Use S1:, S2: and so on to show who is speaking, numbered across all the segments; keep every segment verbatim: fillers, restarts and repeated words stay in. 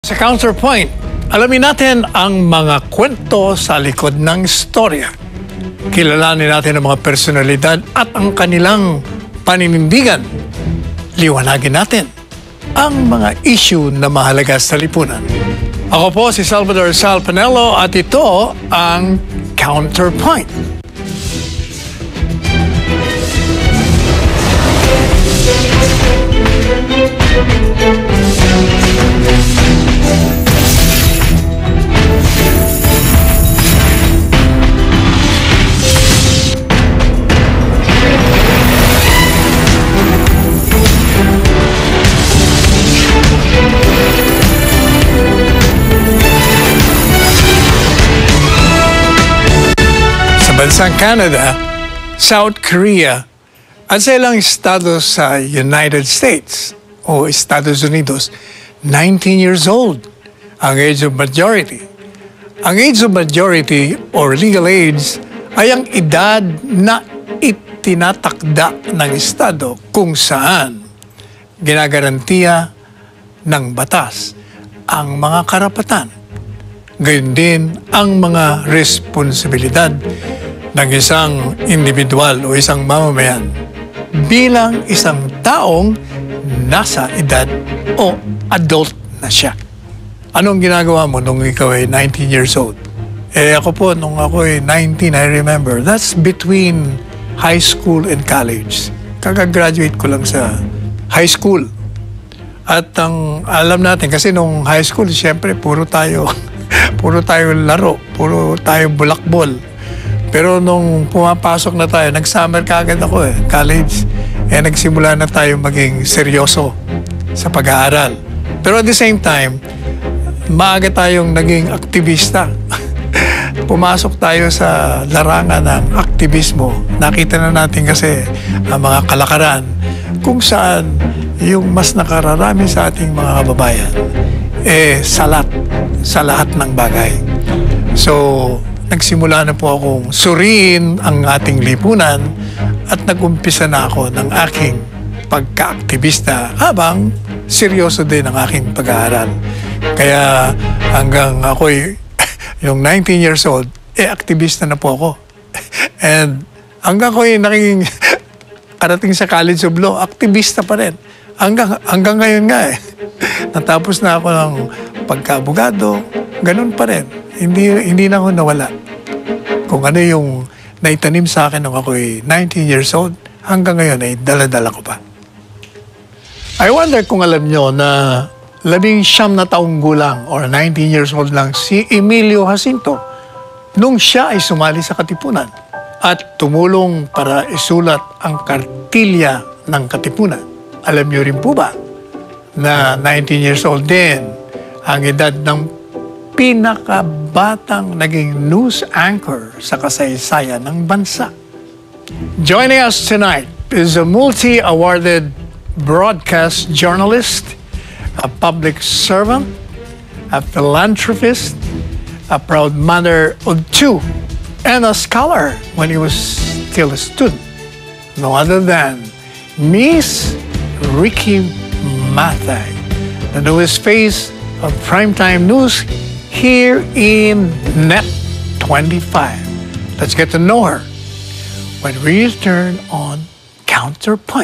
S1: Sa Counterpoint, alamin natin ang mga kwento sa likod ng istorya. Kilalanin natin ang mga personalidad at ang kanilang paninindigan. Liwanagin natin ang mga issue na mahalaga sa lipunan. Ako po si Salvador Sal Panelo at ito ang Counterpoint. Bansang Canada, South Korea, at sa ilang estado sa United States o Estados Unidos, nineteen years old ang age of majority. Ang age of majority or legal age ay ang edad na itinatakda ng estado kung saan ginagarantiya ng batas ang mga karapatan. Gayon din ang mga responsibilidad ng isang individual o isang mamamayan bilang isang taong nasa edad o adult na siya. Anong ginagawa mo nung ikaw ay nineteen years old? Eh ako po, nung ako ay nineteen, I remember, that's between high school and college. Kakagraduate ko lang sa high school. At ang alam natin, kasi nung high school, siyempre, puro tayo, puro tayo laro, puro tayo bulakbol. Pero nung pumapasok na tayo, nag-summer kagad ako eh, college. Eh, nagsimula na tayo maging seryoso sa pag-aaral. Pero at the same time, maaga tayong naging aktivista. Pumasok tayo sa larangan ng aktivismo. Nakita na natin kasi ang mga kalakaran kung saan yung mas nakararami sa ating mga kababayan, eh, salat sa lahat ng bagay. So, nagsimula na po akong suriin ang ating lipunan at nag-umpisa na ako ng aking pagka-aktivista habang seryoso din ang aking pag-aaral. Kaya hanggang ako'y yung nineteen years old, eh aktivista na po ako. And hanggang ako'y naging karating sa College of Law, aktivista pa rin. Hanggang, hanggang ngayon nga eh. Natapos na ako ng pagka-abogado, ganun pa rin. Hindi, hindi na ako nawala. Kung ano yung naitanim sa akin nung ako'y nineteen years old, hanggang ngayon ay dala-dala ko pa. I wonder kung alam nyo na labing siyam na taong gulang or nineteen years old lang si Emilio Jacinto nung siya ay sumali sa Katipunan at tumulong para isulat ang kartilya ng Katipunan. Alam nyo rin po ba na nineteen years old din ang edad ng pinakabatang naging news anchor sa kasaysayan ng bansa. Joining us tonight is a multi-awarded broadcast journalist, a public servant, a philanthropist, a proud mother of two, and a scholar when he was still a student. No other than Miss Ricky Mathay, the newest face of primetime news here in Net twenty-five. Let's get to know her when we return on Counterpoint.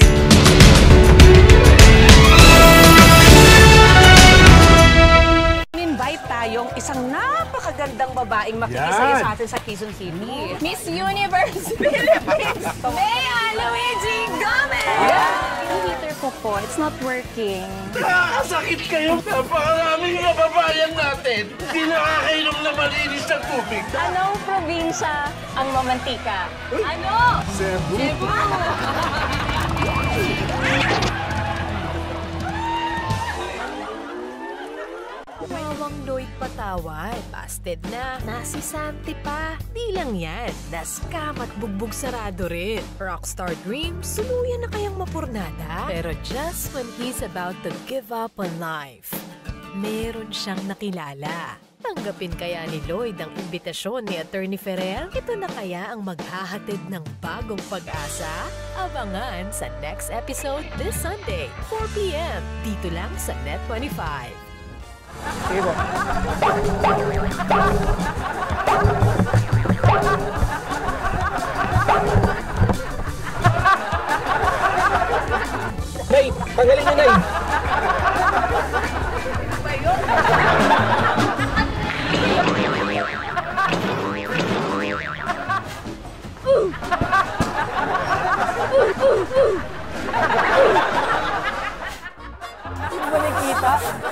S2: In-invite tayong isang napakagandang babaeng makikisaya sa atin sa Quezon City.
S3: Miss Universe Philippines, Bea Luigi Gomez!
S2: Yeah.
S3: Heater ko po, it's not working.
S4: Nakakasakit kayo. Napakaraming kababayan natin. Hindi nakakainom na malinis ng tubig.
S3: Anong probinsya ang mamantika? Ano?
S4: Cebu.
S3: Cebu!
S5: Wawang Lloyd patawad. Busted na. Nasisanti pa. Di lang yan. Na-scam at bugbog sarado rin. Rockstar dreams, tuluyan na kayang mapurnada. Pero just when he's about to give up on life, meron siyang nakilala. Tanggapin kaya ni Lloyd ang imbitasyon ni Attorney Ferrer? Ito na kaya ang maghahatid ng bagong pag-asa? Abangan sa next episode this Sunday, four p m Dito lang sa Net twenty-five.
S6: Sige po. Nay, tanggalin niyo, Nay.
S2: Hindi ba nakita?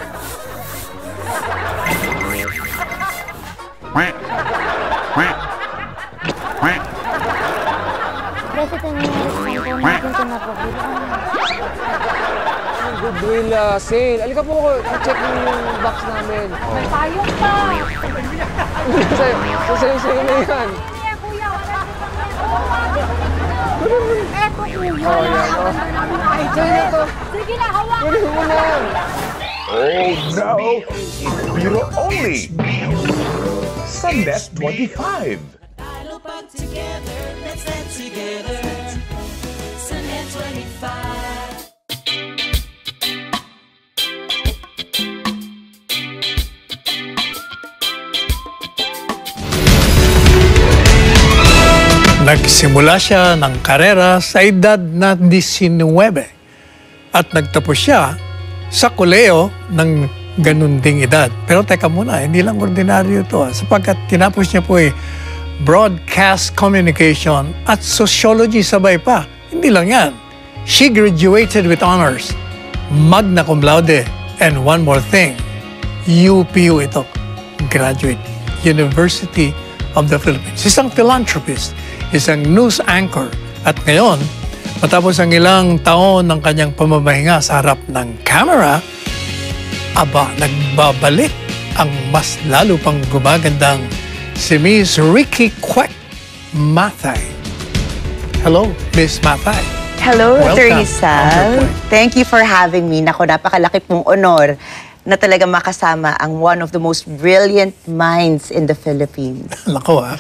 S7: President Maris po, nakita na po.
S6: Goodwill uh, sale. Alika po ako, check yung box namin.
S3: May payong pa.
S6: Sa'yo, sa'yo, sa'yo na yan.
S3: Kuya, kuya, wala Eto, kuya.
S6: Oh, yan, oh. Sa'yo na to.
S3: Sige na, hawak.
S6: Kunin mo na.
S8: Oh no! Biro only! Sa Net twenty-five.
S1: Nagsimula siya ng karera sa edad na nineteen at nagtapos siya sa koleo ng ganun ding edad. Pero teka muna, hindi lang ordinaryo ito. Sapagkat tinapos niya po eh, broadcast communication at sociology sabay pa. Hindi lang yan. She graduated with honors, magna cum laude, and one more thing, U P U ito, graduate, University of the Philippines. Isang philanthropist, isang news anchor, at ngayon, matapos ang ilang taon ng kanyang pamamahinga sa harap ng camera, aba, nagbabalik ang mas lalo pang gumagandang si Miss Ricky Kwek Mathay. Hello, Miss Mathay.
S9: Hello,
S1: Welcome.
S9: Teresa.
S1: Wonderful.
S9: Thank you for having me. Naku, napakalaki pong honor na talaga makasama ang one of the most brilliant minds in the Philippines.
S1: Lako ah.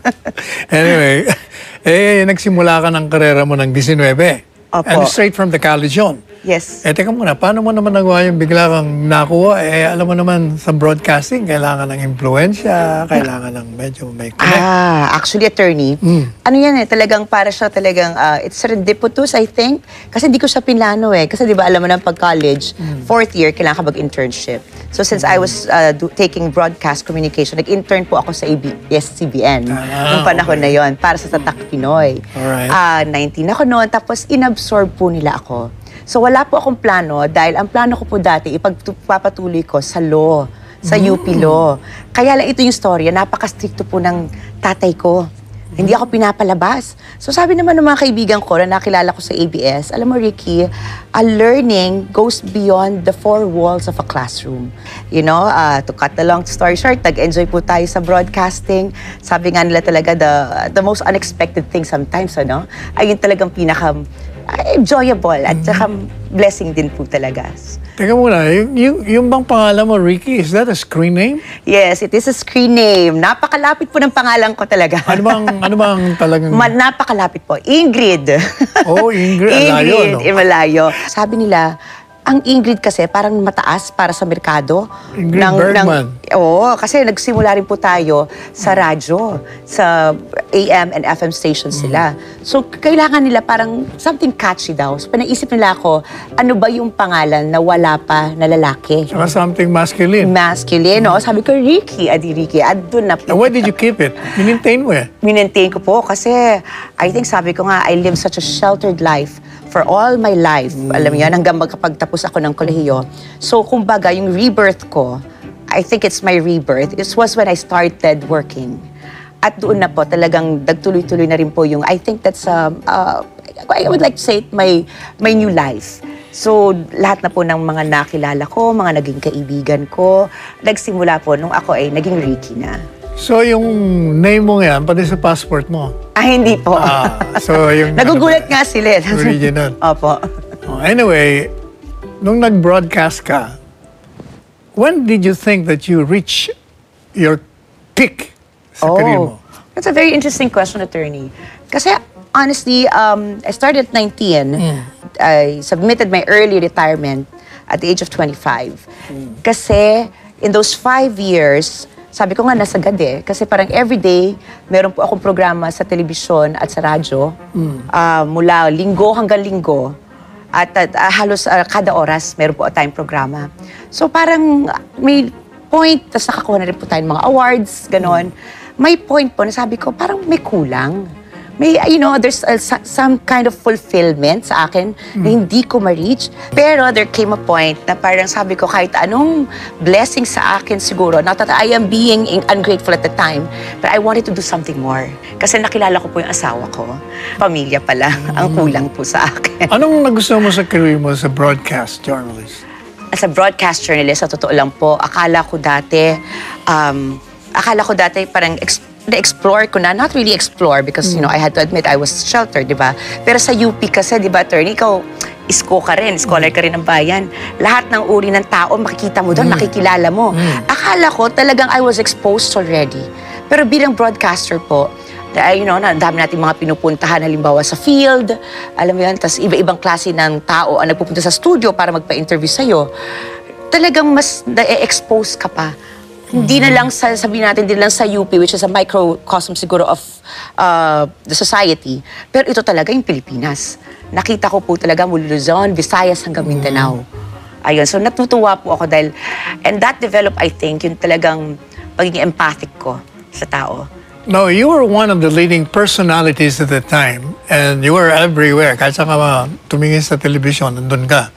S1: Anyway, eh, nagsimula ka ng karera mo ng nineteen.
S9: Opo.
S1: And straight from the college yun.
S9: Yes.
S1: Eh, teka muna, paano mo naman nagawa yung bigla kang nakuha? Eh, alam mo naman, sa broadcasting, kailangan ng impluensya, kailangan ng medyo may connect.
S9: Ah, actually, attorney, ano yan eh, talagang para siya talagang, uh, it's serendipitous, I think. Kasi hindi ko siya pinlano eh. Kasi di ba, alam mo na pag-college, fourth year, kailangan ka mag-internship. So since I was uh, do, taking broadcast communication, nag-intern po ako sa A B S C B N
S1: Ah,
S9: noong panahon na yon para sa Tatak Pinoy.
S1: Alright.
S9: Ah, nineteen ako noon, tapos inabsorb po nila ako. So wala po akong plano dahil ang plano ko po dati ipagpapatuloy ko sa law, sa U P Law. Kaya lang ito yung storya, napaka-stricto po ng tatay ko. Hindi ako pinapalabas. So sabi naman ng mga kaibigan ko na nakilala ko sa A B S, alam mo Ricky, a learning goes beyond the four walls of a classroom. You know, uh, to cut the long story short, nag-enjoy po tayo sa broadcasting. Sabi nga nila talaga, the, the most unexpected thing sometimes, ano, ay yung talagang pinaka uh, enjoyable at saka blessing din po talaga.
S1: Teka muna, yung, yung, yung bang pangalan mo, Ricky, is that a screen name?
S9: Yes, it is a screen name. Napakalapit po ng pangalan ko talaga.
S1: Ano bang, ano bang talagang...
S9: Ma napakalapit po. Ingrid.
S1: Oh, Ingrid. Alayo,
S9: Ingrid,
S1: no?
S9: Imalayo. Sabi nila, ang Ingrid kasi parang mataas para sa merkado.
S1: Ingrid Bergman.
S9: Oo, kasi nagsimula rin po tayo sa radyo, sa A M and F M stations sila. So, kailangan nila parang something catchy daw. So, panaisip nila ako, ano ba yung pangalan na wala pa na lalaki?
S1: Saka something masculine.
S9: Masculine, no? Sabi ko, Ricky, adi Ricky. At doon na
S1: And why did you keep it? Minintain mo eh.
S9: Minentain ko po kasi I think sabi ko nga, I live such a sheltered life for all my life. Alam mo yan, hanggang magkapagtapos ako ng kolehiyo. So, kumbaga, yung rebirth ko, I think it's my rebirth. It was when I started working. At doon na po, talagang nagtuloy-tuloy na rin po yung, I think that's, um, uh, I would like to say, my, my new life. So, lahat na po ng mga nakilala ko, mga naging kaibigan ko, nagsimula po nung ako ay naging Ricky na.
S1: So, yung name mo yan, pati sa passport mo.
S9: Ah, hindi po.
S1: Ah, so yung...
S9: Nagugulat nga sila.
S1: Original.
S9: Opo.
S1: Oh, anyway, nung nag-broadcast ka, when did you think that you reach your peak sa career mo?
S9: That's a very interesting question, attorney. Kasi honestly, um, I started at nineteen.
S1: Mm.
S9: I submitted my early retirement at the age of twenty-five.
S1: Mm.
S9: Kasi in those five years, sabi ko nga nasagad eh. Kasi parang everyday, meron po akong programa sa telebisyon at sa radyo. Ah, mula linggo hanggang linggo. At, at ah, halos ah, kada oras, meron po tayong programa. So parang may point, tapos nakakuha na rin po tayong mga awards, ganon. May point po na sabi ko, parang may kulang. May, you know, there's uh, some kind of fulfillment sa akin na hindi ko ma-reach. Pero there came a point na parang sabi ko, kahit anong blessing sa akin siguro, not that I am being ungrateful at the time, but I wanted to do something more. Kasi nakilala ko po yung asawa ko. Pamilya pala ang kulang po sa akin.
S1: Anong nagustuhan mo sa career mo sa broadcast journalist?
S9: As a broadcast journalist, sa totoo lang po, akala ko dati, um, akala ko dati parang na-explore ko na, not really explore because, you know, I had to admit I was sheltered, di ba? Pero sa U P kasi, di ba, attorney, ikaw, isko ka rin, scholar ka rin ng bayan. Lahat ng uri ng tao, makikita mo doon, makikilala mo. Akala ko talagang I was exposed already. Pero bilang broadcaster po, uh, you know, ang dami natin mga pinupuntahan, halimbawa sa field, alam mo yan, tas iba-ibang klase ng tao ang nagpupunta sa studio para magpa-interview sa'yo. Talagang mas na-expose ka pa. Hindi na lang sa, sabihin natin, hindi lang sa U P, which is a microcosm siguro of uh, the society. Pero ito talaga yung Pilipinas. Nakita ko po talaga mula Luzon, Visayas hanggang Mindanao. Ayun, so natutuwa po ako dahil, and that developed, I think, yung talagang pagiging empathic ko sa tao.
S1: No, you were one of the leading personalities at the time and you were everywhere. Kahit saan ka tumingin sa television, nandun ka.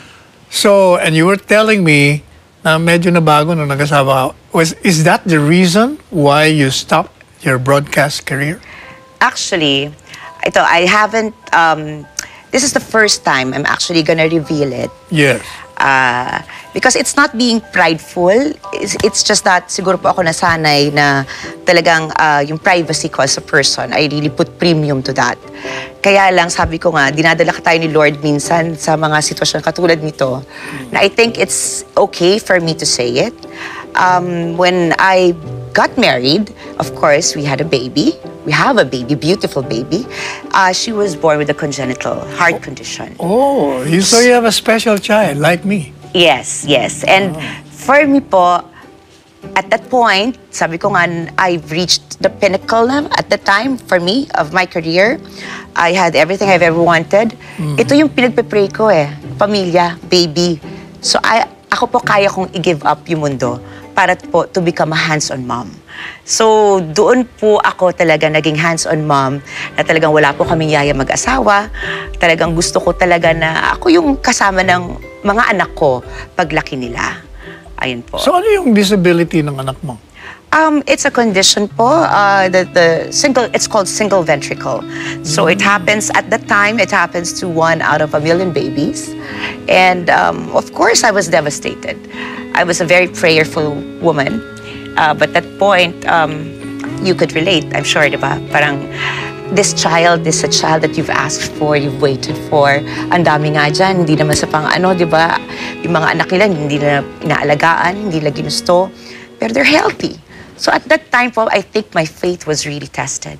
S1: So, and you were telling me na medyo nabago nung nag-asawa ka. Was, is that the reason why you stopped your broadcast career?
S9: Actually, ito, I haven't, um, this is the first time I'm actually gonna reveal it.
S1: Yes.
S9: Uh, because it's not being prideful, it's, it's just that siguro po ako nasanay na talagang uh, yung privacy ko as a person, I really put premium to that. Kaya lang sabi ko nga, dinadala ka tayo ni Lord minsan sa mga sitwasyon katulad nito, na I think it's okay for me to say it. Um, when I got married, of course, we had a baby. We have a baby, beautiful baby. Uh, she was born with a congenital heart condition.
S1: Oh, you, so you have a special child, like me.
S9: Yes, yes. And for me po, at that point, sabi ko nga, I've reached the pinnacle na at the time, for me, of my career. I had everything I've ever wanted. Mm. Ito yung pinagpe-pray ko eh, pamilya, baby. So I, ako po kaya kong i-give up yung mundo para po to become a hands-on mom. So, doon po ako talaga naging hands-on mom na talagang wala po kaming yaya mag-asawa. Talagang gusto ko talaga na ako yung kasama ng mga anak ko paglaki nila. Ayun po.
S1: So, ano yung disability ng anak mo?
S9: Um, it's a condition po, uh, the, the single, it's called single ventricle. So it happens, at that time, it happens to one out of a million babies. And um, of course, I was devastated. I was a very prayerful woman. Uh, but at that point, um, you could relate, I'm sure, di ba? Parang, this child is a child that you've asked for, you've waited for. Ang dami nga dyan, hindi naman sa pang ano, di ba? Yung mga anak nila, hindi na inaalagaan, hindi na ginusto. Pero they're healthy. So at that time po, I think my faith was really tested.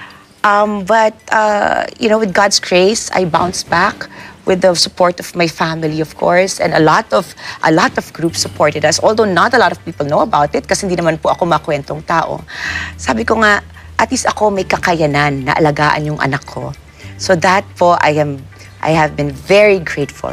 S9: Um, but, uh, you know, with God's grace, I bounced back with the support of my family, of course, and a lot of a lot of groups supported us. Although not a lot of people know about it, kasi hindi naman po ako makwentong tao. Sabi ko nga, at least ako may kakayanan na alagaan yung anak ko. So that po, I am, I have been very grateful.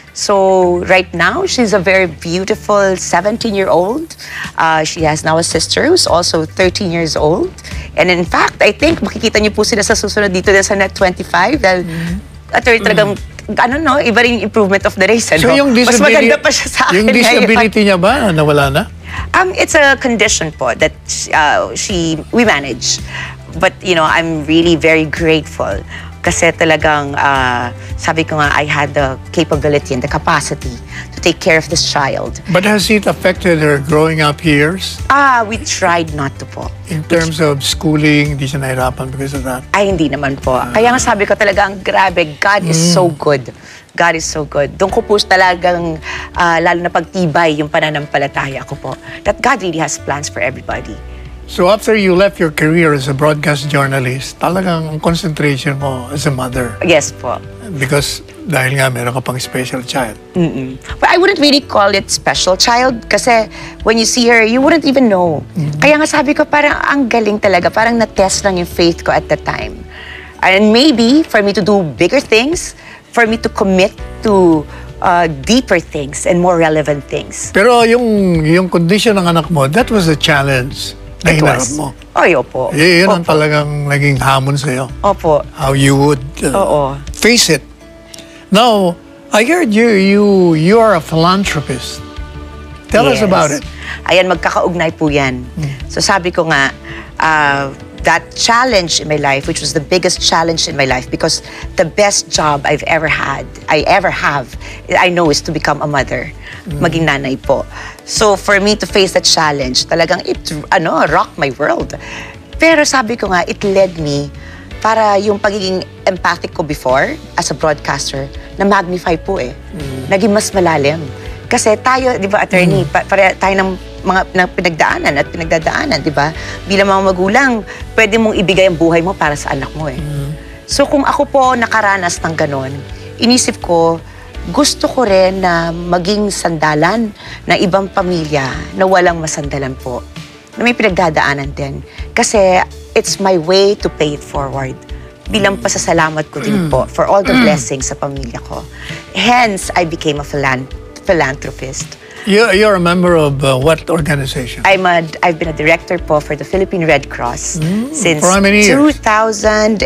S9: So right now, she's a very beautiful seventeen-year-old. Uh, she has now a sister who's also thirteen years old. And in fact, I think makikita niyo po sila sa susunod dito sa Net twenty-five dahil mm-hmm. at talagang, mm-hmm. ano no, iba rin yung improvement of the race. Ano?
S1: So yung
S9: Mas maganda pa siya sa akin.
S1: Yung disability niya ba, nawala na?
S9: Um, it's a condition po that uh, she, we manage. But, you know, I'm really very grateful. Kasi talagang, uh, sabi ko nga, I had the capability and the capacity to take care of this child.
S1: But has it affected her growing up years?
S9: Ah, we tried not to po.
S1: In terms of schooling, hindi siya nahirapan because of that?
S9: Ay, hindi naman po. Uh, Kaya nga sabi ko talagang, grabe, God is mm. so good. God is so good. Doon ko po talagang, uh, lalo na pagtibay yung pananampalataya ko po. That God really has plans for everybody.
S1: So after you left your career as a broadcast journalist, talagang ang concentration mo as a mother.
S9: Yes po.
S1: Because dahil nga meron ka pang special child.
S9: Mm-mm. But I wouldn't really call it special child kasi when you see her, you wouldn't even know. Mm-hmm. Kaya nga sabi ko, parang ang galing talaga. Parang na-test lang yung faith ko at the time. And maybe for me to do bigger things, for me to commit to uh, deeper things and more relevant things.
S1: Pero yung, yung condition ng anak mo, that was a challenge na hinarap mo.
S9: Ay, opo.
S1: Y- yun ang
S9: Opo.
S1: talagang naging hamon sa'yo.
S9: Opo.
S1: How you would uh,
S9: Oo.
S1: face it. Now, I heard you, you, you are a philanthropist. Tell us
S9: Yes.
S1: about it.
S9: Ayan, magkakaugnay po yan. So sabi ko nga, uh, that challenge in my life, which was the biggest challenge in my life, because the best job I've ever had, I ever have, I know is to become a mother, maging nanay po. So for me to face that challenge, talagang it, ano, rocked my world. Pero sabi ko nga, it led me para yung pagiging empathic ko before as a broadcaster, na magnify po eh. Naging mas malalim. Kasi tayo, di ba, attorney, pa, pare, tayo ng mga ng pinagdaanan at pinagdadaanan, di ba? Bilang mga magulang, pwede mong ibigay ang buhay mo para sa anak mo eh. So kung ako po nakaranas ng ganon, inisip ko, gusto ko rin na maging sandalan ng ibang pamilya na walang masandalan po. Na may pinagdadaanan din. Kasi it's my way to pay it forward. Bilang pasasalamat ko din po for all the blessings sa pamilya ko. Hence, I became a philan philanthropist.
S1: You're, you're a member of uh, what organization?
S9: I'm a, I've been a director po for the Philippine Red Cross since
S1: for how many years?
S9: two thousand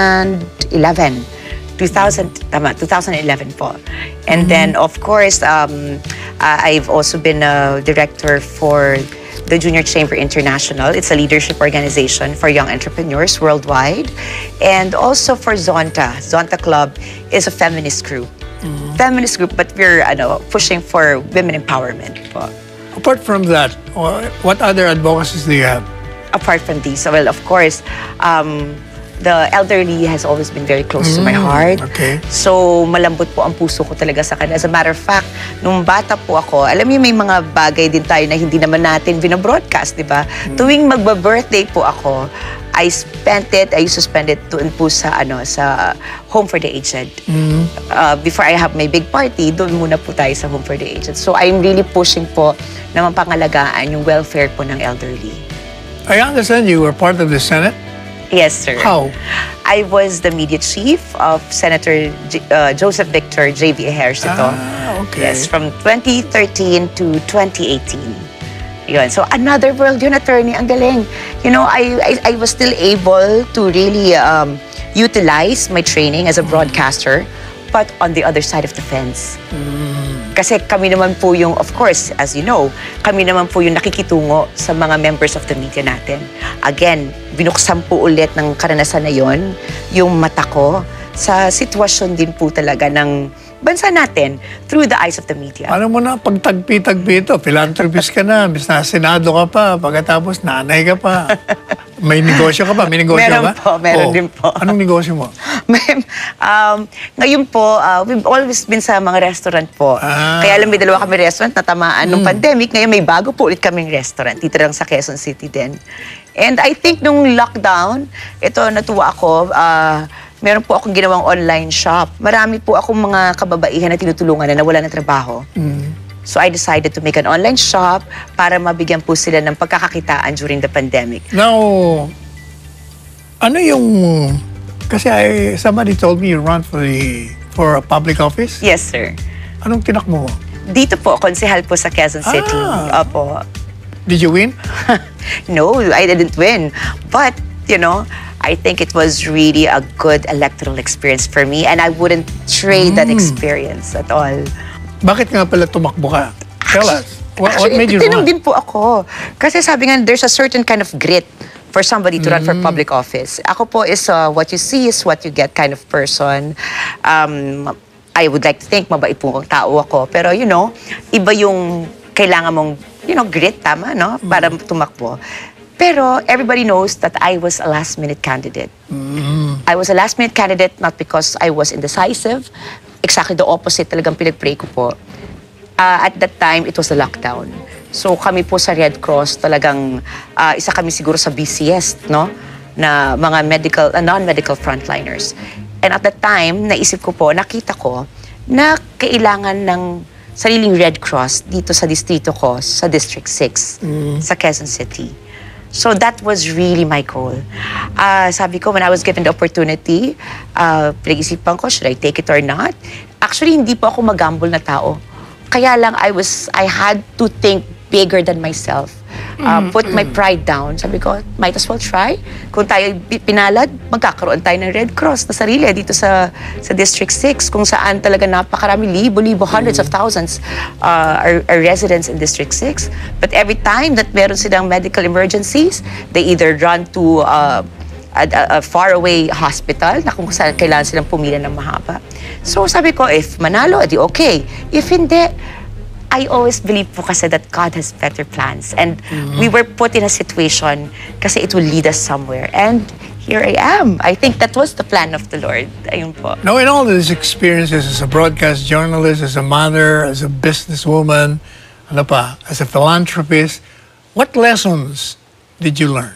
S9: eleven. two thousand, tama, two thousand eleven po. And then, of course, um, uh, I've also been a director for the Junior Chamber International. It's a leadership organization for young entrepreneurs worldwide. And also for Zonta. Zonta Club is a feminist group. Feminist group, but we're ano, pushing for women empowerment po.
S1: Apart from that, wha- what other advocacies do you have?
S9: Apart from these, well, of course, um, the elderly has always been very close to my heart.
S1: Okay.
S9: So, malambot po ang puso ko talaga sa kanila. As a matter of fact, nung bata po ako, alam niyo may mga bagay din tayo na hindi naman natin binobroadcast, di ba? Tuwing magba-birthday po ako, I spent it, I used to spend it doon po sa, ano, sa Home for the Aged. Uh, before I have my big party, doon muna po tayo sa Home for the Aged. So, I'm really pushing po na mapangalagaan yung welfare po ng elderly.
S1: I understand you were part of the Senate.
S9: Yes, sir.
S1: How?
S9: I was the media chief of Senator J uh, Joseph Victor J V Ejercito.
S1: Ah, okay.
S9: Yes, from twenty thirteen to twenty eighteen. Yun. So another world yun, attorney. Ang galing. You know, I, I, I was still able to really um, utilize my training as a broadcaster, but on the other side of the fence. Kasi kami naman po yung, of course, as you know, kami naman po yung nakikitungo sa mga members of the media natin. Again, binuksan po ulit ng karanasan na yon yung mata ko sa sitwasyon din po talaga ng bansa natin through the eyes of the media.
S1: Ano mo na, pagtagpi-tagpi ito, philanthropist ka na, bis na senado ka pa, pagkatapos nanay ka pa. May negosyo ka pa? May negosyo
S9: Meron
S1: ka?
S9: po, meron
S1: Oo.
S9: din po.
S1: Anong negosyo mo?
S9: Ma'am, um, ngayon po, uh, we've always been sa mga restaurant po.
S1: Ah.
S9: Kaya alam, may dalawa kami restaurant na tamaan nung pandemic. Ngayon may bago po ulit kaming restaurant. Dito lang sa Quezon City din. And I think nung lockdown, ito natuwa ako, uh, meron po akong ginawang online shop. Marami po akong mga kababaihan na tinutulungan na nawala ng trabaho. So I decided to make an online shop para mabigyan po sila ng pagkakakitaan during the pandemic.
S1: Now, ano yung... Kasi I, somebody told me you run for the for a public office.
S9: Yes, sir.
S1: Anong tinakmo mo?
S9: Dito po, konsehal po sa Quezon City.
S1: Ah.
S9: Opo.
S1: Did you win?
S9: No, I didn't win. But, you know, I think it was really a good electoral experience for me and I wouldn't trade that experience at all.
S1: Bakit nga pala tumakbo ka? Tell us. What, what
S9: Actually,
S1: made you
S9: tinanong
S1: run?
S9: din po ako. Kasi sabi nga, there's a certain kind of grit for somebody to run for public office. Ako po is uh, what you see is what you get kind of person. Um, I would like to think mabait po ang tao ako. Pero, you know, iba yung kailangan mong, you know, grit, tama, no? Para tumakbo. Pero everybody knows that I was a last-minute candidate. I was a last-minute candidate not because I was indecisive. Exactly the opposite talagang pinag-pray ko po. Uh, at that time, it was a lockdown. So kami po sa Red Cross talagang ah, isa kami siguro sa busiest, no? Na mga medical, uh, non-medical frontliners. And at that time, naisip ko po, nakita ko na kailangan ng sariling Red Cross dito sa distrito ko, sa District six, sa Quezon City. So that was really my goal. Ah, sabi ko, when I was given the opportunity, uh, pinag-isipan ko, should I take it or not? Actually, hindi po ako mag-gamble na tao. Kaya lang, I was, I had to think bigger than myself. Uh, put my pride down. Sabi ko, might as well try. Kung tayo pinalad, magkakaroon tayo ng Red Cross na sarili dito sa sa District six, kung saan talaga napakarami, libo-libo, hundreds of thousands uh, are, are residents in District six. But every time that meron silang medical emergencies, they either run to uh, a, a, a faraway hospital na kung saan kailangan silang pumila ng mahaba. So sabi ko, if manalo, edi okay. If hindi, I always believe po kasi that God has better plans. And we were put in a situation kasi it will lead us somewhere. And here I am. I think that was the plan of the Lord. Ayun po.
S1: Now, in all these experiences as a broadcast journalist, as a mother, as a businesswoman, ano pa, as a philanthropist, what lessons did you learn?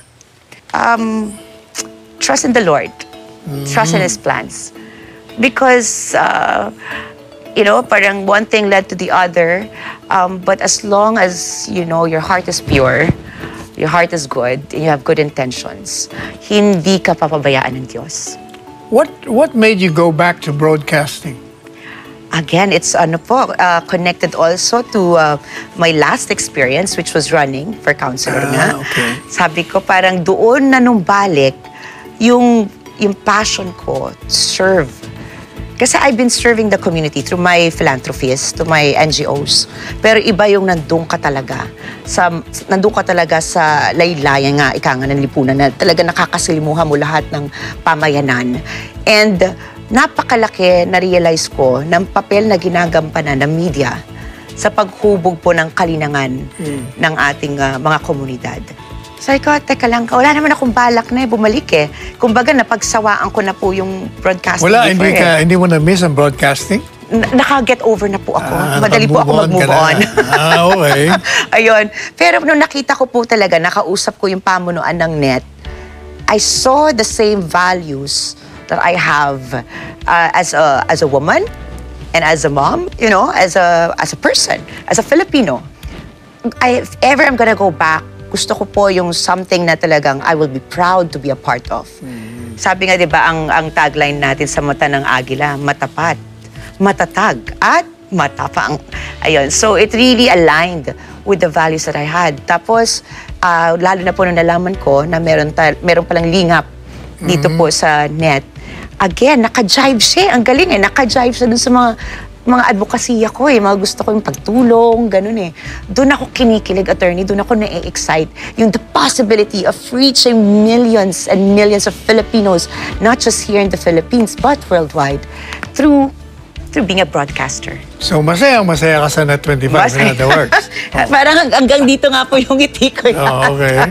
S9: Um, trust in the Lord. Trust in His plans. Because, uh, you know, parang one thing led to the other. Um, but as long as, you know, your heart is pure, your heart is good, and you have good intentions, hindi ka papabayaan ng Diyos.
S1: What what made you go back to broadcasting?
S9: Again, it's ano po, uh, connected also to uh, my last experience, which was running for counselor
S1: Ah,
S9: nga.
S1: okay.
S9: Sabi ko, parang doon na nung balik, yung, yung passion ko to serve. Kasi I've been serving the community through my philanthropies, to my N G Os. Pero iba yung nandun ka talaga. Sa, nandun ka talaga sa laylayan nga, ika nga ng lipunan na talaga nakakasilimuha mo lahat ng pamayanan. And napakalaki na-realize ko ng papel na ginagampanan ng media sa paghubog po ng kalinangan mm. ng ating uh, mga komunidad. Sabi ko, teka lang, wala naman akong balak na eh, bumalik eh. Kumbaga, napagsawaan ko na po yung broadcasting.
S1: Wala, hindi,
S9: eh.
S1: ka, hindi mo na-miss ang broadcasting?
S9: Na- Naka-get over na po ako.
S1: Ah,
S9: Madali po ako
S1: nakag-move
S9: mag-move
S1: on
S9: on.
S1: ka na. Ah, okay.
S9: Ayun. Pero nung nakita ko po talaga, nakausap ko yung pamunuan ng N E T, I saw the same values that I have uh, as a as a woman and as a mom, you know, as a as a person, as a Filipino. I, if ever I'm gonna go back, gusto ko po yung something na talagang I will be proud to be a part of. Mm. Sabi nga, di ba, ang, ang tagline natin sa mata ng agila, matapat, matatag, at matapang. Ayun. So it really aligned with the values that I had. Tapos, uh, lalo na po nung nalaman ko na meron, ta- meron palang lingap dito mm-hmm. po sa N E T. Again, naka-jive siya. Ang galing eh. Naka-jive siya dun sa mga mga advokasya ko eh. Mga gusto ko yung pagtulong, ganun eh. Doon ako kinikilig, attorney. Doon ako na-excite. Yung the possibility of reaching millions and millions of Filipinos, not just here in the Philippines, but worldwide, through through being a broadcaster.
S1: So, masaya-masaya ka sa Net twenty-five, in other words. Oh.
S9: Parang hanggang dito nga po yung ngiti ko.
S1: Oh, okay.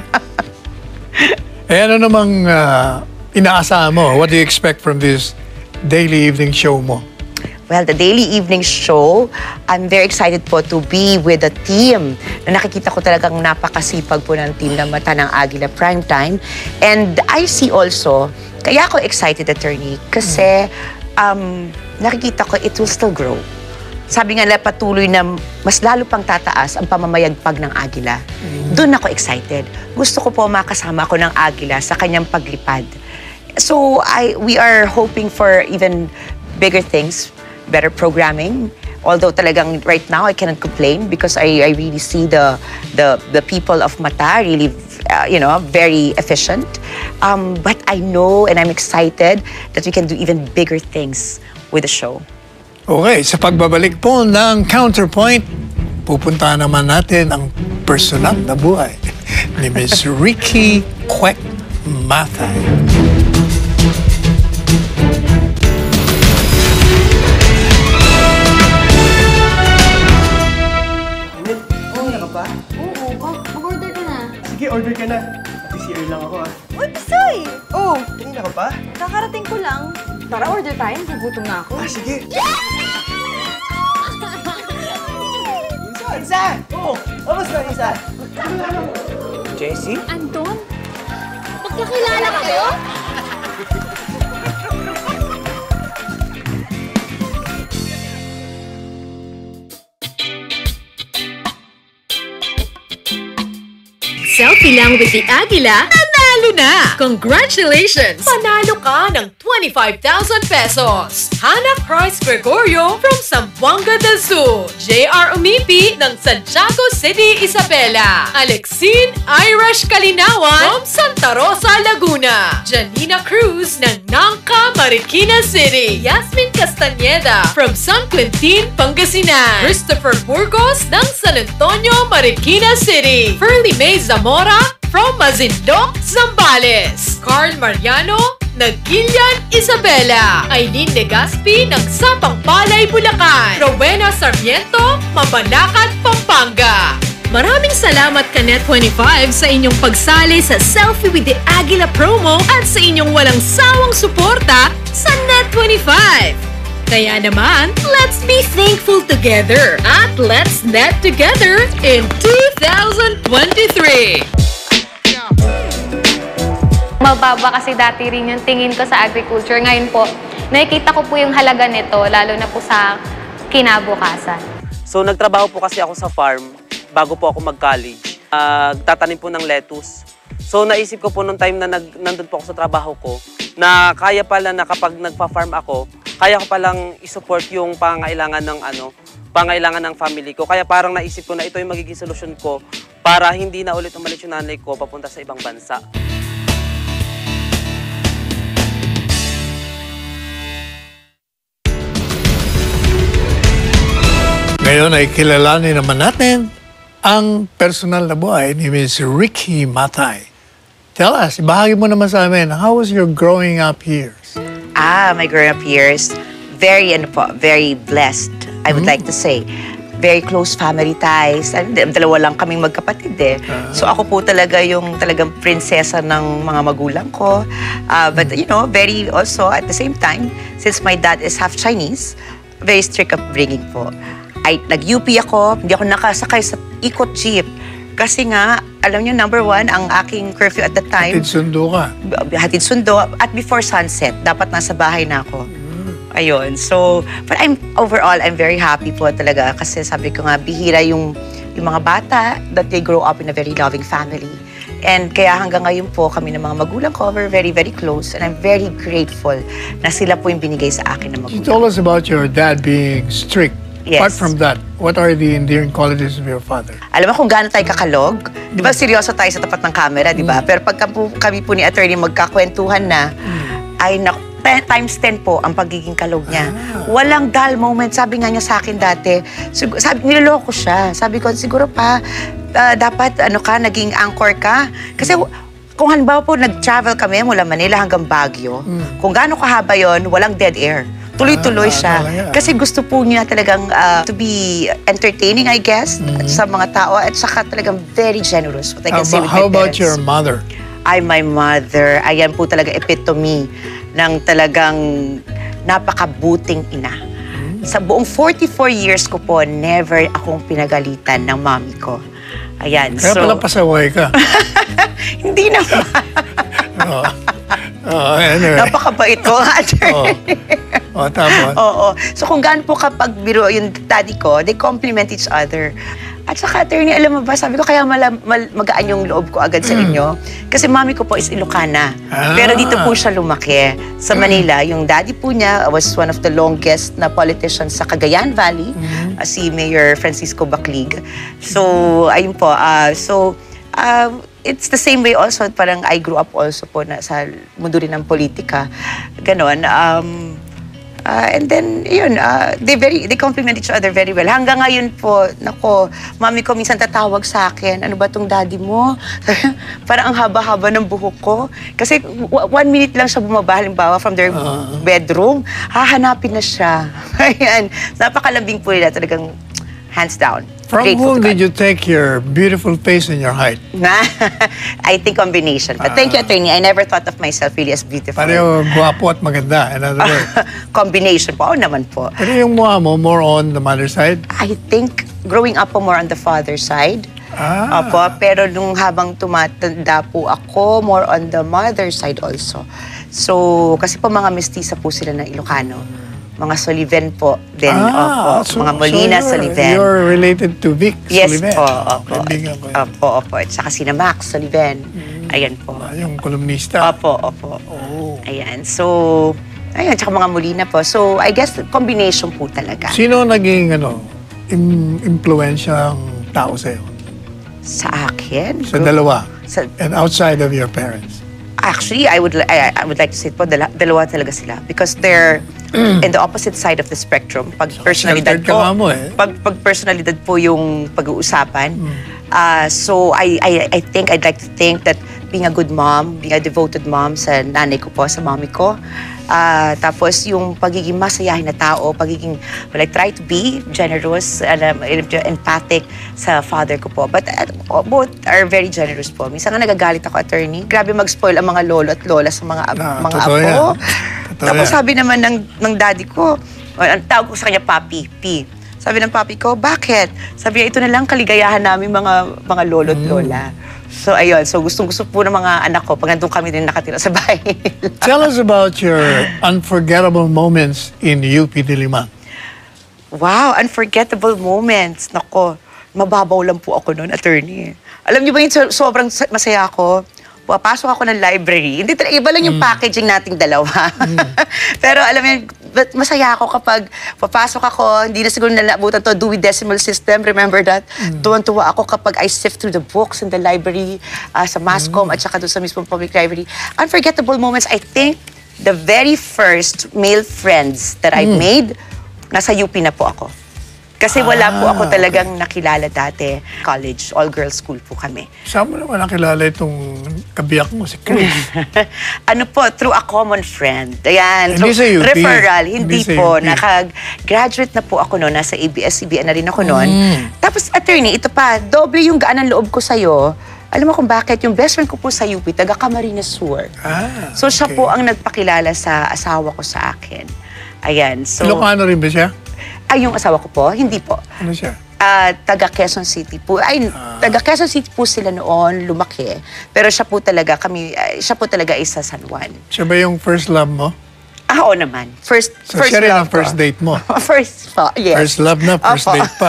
S1: Eh, ano namang uh, inaasahan mo? What do you expect from this daily evening show mo?
S9: Well, the daily evening show, I'm very excited po to be with a team na nakikita ko talagang napakasipag po ng team na Mata ng Agila Primetime. And I see also, kaya ako excited, attorney, kasi um, nakikita ko it will still grow. Sabi nga nila, patuloy na mas lalo pang tataas ang pamamayagpag ng Agila. Mm. Doon ako excited. Gusto ko po makasama ako ng Agila sa kanyang paglipad. So I, we are hoping for even bigger things, better programming. Although talagang right now I cannot complain because I, I really see the the the people of Mata really uh, you know, very efficient. Um, but I know and I'm excited that we can do even bigger things with the show.
S1: Okay, sa pagbabalik po ng Counterpoint, pupuntahan naman natin ang personal na buhay ni Miss Ricky Kwek Mathay.
S3: Mag-order ka na.
S10: Sige, order ka na. P C R lang ako ah.
S3: Uy, Pisoy! Oh,
S10: Kanina ka pa?
S3: kakarating ko lang. Tara, order tayo. Nagugutom na ako.
S10: Ah, sige. Minsan. Isa! Oo! Vamos na, isa!
S6: Jessie?
S7: Anton? Magkakilala kayo?
S5: Selfie lang with the Agila, nanalo na! Congratulations! Panalo ka ng twenty-five thousand pesos. Hannah Price Gregorio from Zamboanga del Sur. J R Umipi ng Santiago City, Isabela. Alexine Irish Kalinawan from Santa Rosa, Laguna. Janina Cruz ng Nangka, Marikina City. Yasmin Castañeda from San Quintin, Pangasinan. Christopher Burgos ng San Antonio, Marikina City. Ferlie May Zamora from Mazindoc, Zambales. Carl Mariano, Nagilian, Isabela. Aileen Legaspi ng Sapang Palay, Bulacan. Rowena Sarmiento, Mabalacat, Pampanga. Maraming salamat Kanet twenty-five sa inyong pagsali sa Selfie with the Agila promo at sa inyong walang sawang suporta sa Net twenty-five. Kaya naman, let's be thankful together at let's net together in two thousand twenty-three.
S11: Mababa kasi dati rin yung tingin ko sa agriculture. Ngayon po, nakikita ko po yung halaga nito, lalo na po sa kinabukasan.
S12: So nagtrabaho po kasi ako sa farm bago po ako mag-college. Uh, tatanim po ng lettuce. So naisip ko po nung time na nag, nandun po ako sa trabaho ko, na kaya pala na kapag nagpa-farm ako, kaya ko palang isupport yung pangailangan ng ano, pangailangan ng family ko. Kaya parang naisip ko na ito yung magiging solusyon ko para hindi na ulit umalis yung nanay ko papunta sa ibang bansa.
S1: Ngayon ay kilalanin naman natin ang personal na buhay ni Miss Ricky Matay. Tell us, ibahagi mo naman sa amin, how was your growing up years?
S9: Ah, my growing up years, very, ano po, very blessed, I would mm-hmm. like to say. Very close family ties. Dalawa lang kaming magkapatid eh. Uh-huh. So ako po talaga yung talagang prinsesa ng mga magulang ko. Uh, but you know, very also at the same time, since my dad is half Chinese, very strict upbringing po. Ay, nag-U P ako, hindi ako nakasakay sa ikot jeep. Kasi nga, alam niyo, number one, ang aking curfew at the time.
S1: Hatid sundo ka.
S9: Hatid sundo. At before sunset, dapat nasa bahay na ako. Mm. Ayun. So, but I'm, overall, I'm very happy po talaga. Kasi sabi ko nga, bihira yung, yung mga bata that they grow up in a very loving family. And kaya hanggang ngayon po, kami ng mga magulang ko, we're very, very close. And I'm very grateful na sila po yung binigay sa akin ng magulang.
S1: You told us about your dad being strict.
S9: Yes.
S1: Apart from that, what are the endearing qualities of your father?
S9: Alam mo kung gaano tayo kakalog? Di ba seryoso tayo sa tapat ng camera, di ba? Mm. Pero pag kami po ni attorney magkakwentuhan na, mm. ay na, times ten po ang pagiging kalog niya. Ah. Walang dull moment. Sabi nga niya sa akin dati, sabi, niloloko siya. Sabi ko, siguro pa, uh, dapat ano ka, naging anchor ka. Kasi kung halimbawa po nag-travel kami mula Manila hanggang Baguio, mm. kung gaano kahaba yon, walang dead air. Tuloy-tuloy ah, siya. Ah, kasi gusto po niya talagang uh, to be entertaining, I guess, mm-hmm. sa mga tao. At saka talagang very generous. What I can
S1: how
S9: say with
S1: how
S9: my
S1: about
S9: parents.
S1: your mother?
S9: Ay, my mother. Ayan po talaga epitome ng talagang napakabuting ina. Mm-hmm. Sa buong forty-four years ko po, never akong pinagalitan ng mami ko. Ayan.
S1: Kaya
S9: so,
S1: pala pasaway ka.
S9: Hindi naman.
S1: oh. Oh, anyway.
S9: Napakabait ko, attorney.
S1: Oh. Oh, tama.
S9: Oo. So kung gaano po kapag biro yung daddy ko, they complement each other. At saka, attorney, alam mo ba, sabi ko kaya mala, mal, magaan yung loob ko agad sa inyo. Kasi mami ko po is Ilocana. Ah. Pero dito po siya lumaki. Sa Manila, yung daddy po niya was one of the longest na politicians sa Cagayan Valley, mm-hmm. uh, si Mayor Francisco Baclig. So, ayun po. Uh, so, uh, it's the same way also, parang I grew up also po na sa mundo rin ng politika. Ganon. Um, uh, and then, yun, uh, they, very, they complement each other very well. Hanggang ngayon po, nako, mami ko minsan tatawag sa akin, ano ba tong daddy mo? Parang ang haba-haba ng buhok ko. Kasi one minute lang siya bumaba, halimbawa, from their uh. bedroom, hahanapin na siya. Ayan, napakalambing po nila, talagang hands down.
S1: From whom did you take your beautiful face and your height?
S9: I think combination. But uh, thank you, attorney. I never thought of myself really as beautiful.
S1: Pareho guwapo at maganda, in other words.
S9: Combination po. Oo naman po.
S1: Pero yung mukha mo, more on the mother side?
S9: I think growing up po more on the father side.
S1: Ah.
S9: Opo, pero nung habang tumatanda po ako, more on the mother side also. So, kasi po mga mestiza po sila ng Ilocano. Mga Soliven po din.
S1: Ah,
S9: opo,
S1: so,
S9: mga Molina,
S1: so you're,
S9: Soliven.
S1: You're related to Vic
S9: Yes
S1: Soliven.
S9: po, opo.
S1: Kaibigan ko.
S9: Opo, opo. At saka sina Max Soliven. Mm. Ayan po.
S1: Ah, yung kolumnista.
S9: Opo, opo.
S1: Oh.
S9: Ayan, so... Ayan, tsaka mga Molina po. So, I guess, combination po talaga.
S1: Sino naging, ano, im impluensyang tao sa'yo?
S9: Sa akin?
S1: Sa dalawa?
S9: Sa,
S1: and outside of your parents?
S9: Actually, I would, I, I would like to say po, dala, dalawa talaga sila. Because they're in the opposite side of the spectrum. Pag personalidad po,
S1: mo, eh.
S9: pag, pag personalidad po yung pag-uusapan.
S1: Mm.
S9: Uh, so, I, I, I think, I'd like to think that being a good mom, being a devoted mom sa nanay ko po, sa mommy ko, Uh, tapos yung pagiging masayahin na tao, pagiging, well, I try to be generous and um, empathic sa father ko po. But uh, both are very generous po. Minsan nga nagagalit ako, attorney. Grabe mag-spoil ang mga lolo at lola sa mga,
S1: Ah,
S9: mga
S1: totoo
S9: apo.
S1: yan. Totoo
S9: Tapos
S1: yan.
S9: sabi naman ng, ng daddy ko, well, ang tawag ko sa kanya, papi, P. Sabi ng papi ko, bakit? Sabi niya, ito na lang kaligayahan namin mga, mga lolo at lola. So, ayun. So, gustong-gusto po ng mga anak ko pag nandun kami din nakatira sa bahay.
S1: Tell us about your unforgettable moments in U P Diliman.
S9: Wow, unforgettable moments. Nako, mababaw lang po ako noon, attorney. Alam niyo ba yung so- sobrang sa- masaya ako? Papasok ako ng library. Hindi talaga, iba lang yung
S1: Mm.
S9: packaging nating dalawa. Pero alam mo, but masaya ako kapag papasok ako, hindi na siguro nalabutan to, Dewey Decimal System, remember that?
S1: Mm.
S9: Tuwan-tuwa ako kapag I sift through the books in the library, uh, sa Mascom at saka doon sa mismong public library. Unforgettable moments, I think, the very first male friends that I
S1: Mm.
S9: made, nasa U P na po ako. Kasi wala po
S1: Ah,
S9: ako talagang nakilala dati. College, all-girls school po kami.
S1: Saan mo naman nakilala itong kabiyak mo, si Chris?
S9: Ano po, through a common friend. Ayan,
S1: Hindi
S9: through
S1: sa U P.
S9: referral.
S1: Hindi
S9: Hindi,
S1: sa
S9: po.
S1: U P.
S9: Naka-graduate na po ako noon. Nasa A B S C B N na rin ako noon.
S1: Mm.
S9: Tapos, attorney, ito pa, doble yung gaan ng loob ko sa'yo. Alam mo kung bakit? Yung best friend ko po sa U P, taga Camarines Sur.
S1: Ah,
S9: So, siya
S1: okay.
S9: po ang nagpakilala sa asawa ko sa akin. Ayan, so...
S1: Ilocano rin ba siya?
S9: Ay, yung asawa ko po? Hindi po.
S1: Ano siya?
S9: Ah, taga Quezon City po. Ay, taga Quezon City po sila noon, lumaki. Pero siya po talaga, kami, ah, siya po talaga isa San Juan.
S1: Siya ba yung first love mo?
S9: Ah, oo naman. First,
S1: So
S9: first
S1: siya rin
S9: love
S1: ang first
S9: ko.
S1: date mo?
S9: First po, yes.
S1: First love na, first
S9: Opo.
S1: date pa.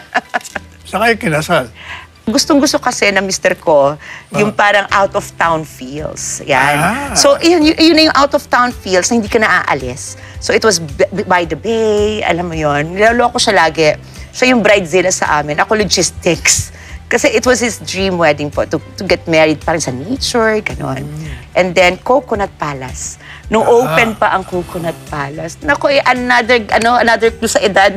S1: Saan kayo kinasal?
S9: Gustong-gusto kasi na mister ko, yung parang out-of-town feels. Yan.
S1: Ah.
S9: So, yun, yun, yun na yung out-of-town feels na hindi ka naaalis. So, it was b- by the bay, alam mo yun. Niloloko siya lagi. Siya yung bridezilla sa amin. Ako logistics. Kasi it was his dream wedding po, to, to get married parang sa nature, gano'n. And then, Coconut Palace. Nung
S1: Ah.
S9: open pa ang Coconut Palace. Naku, eh, another, ano, another clue sa edad.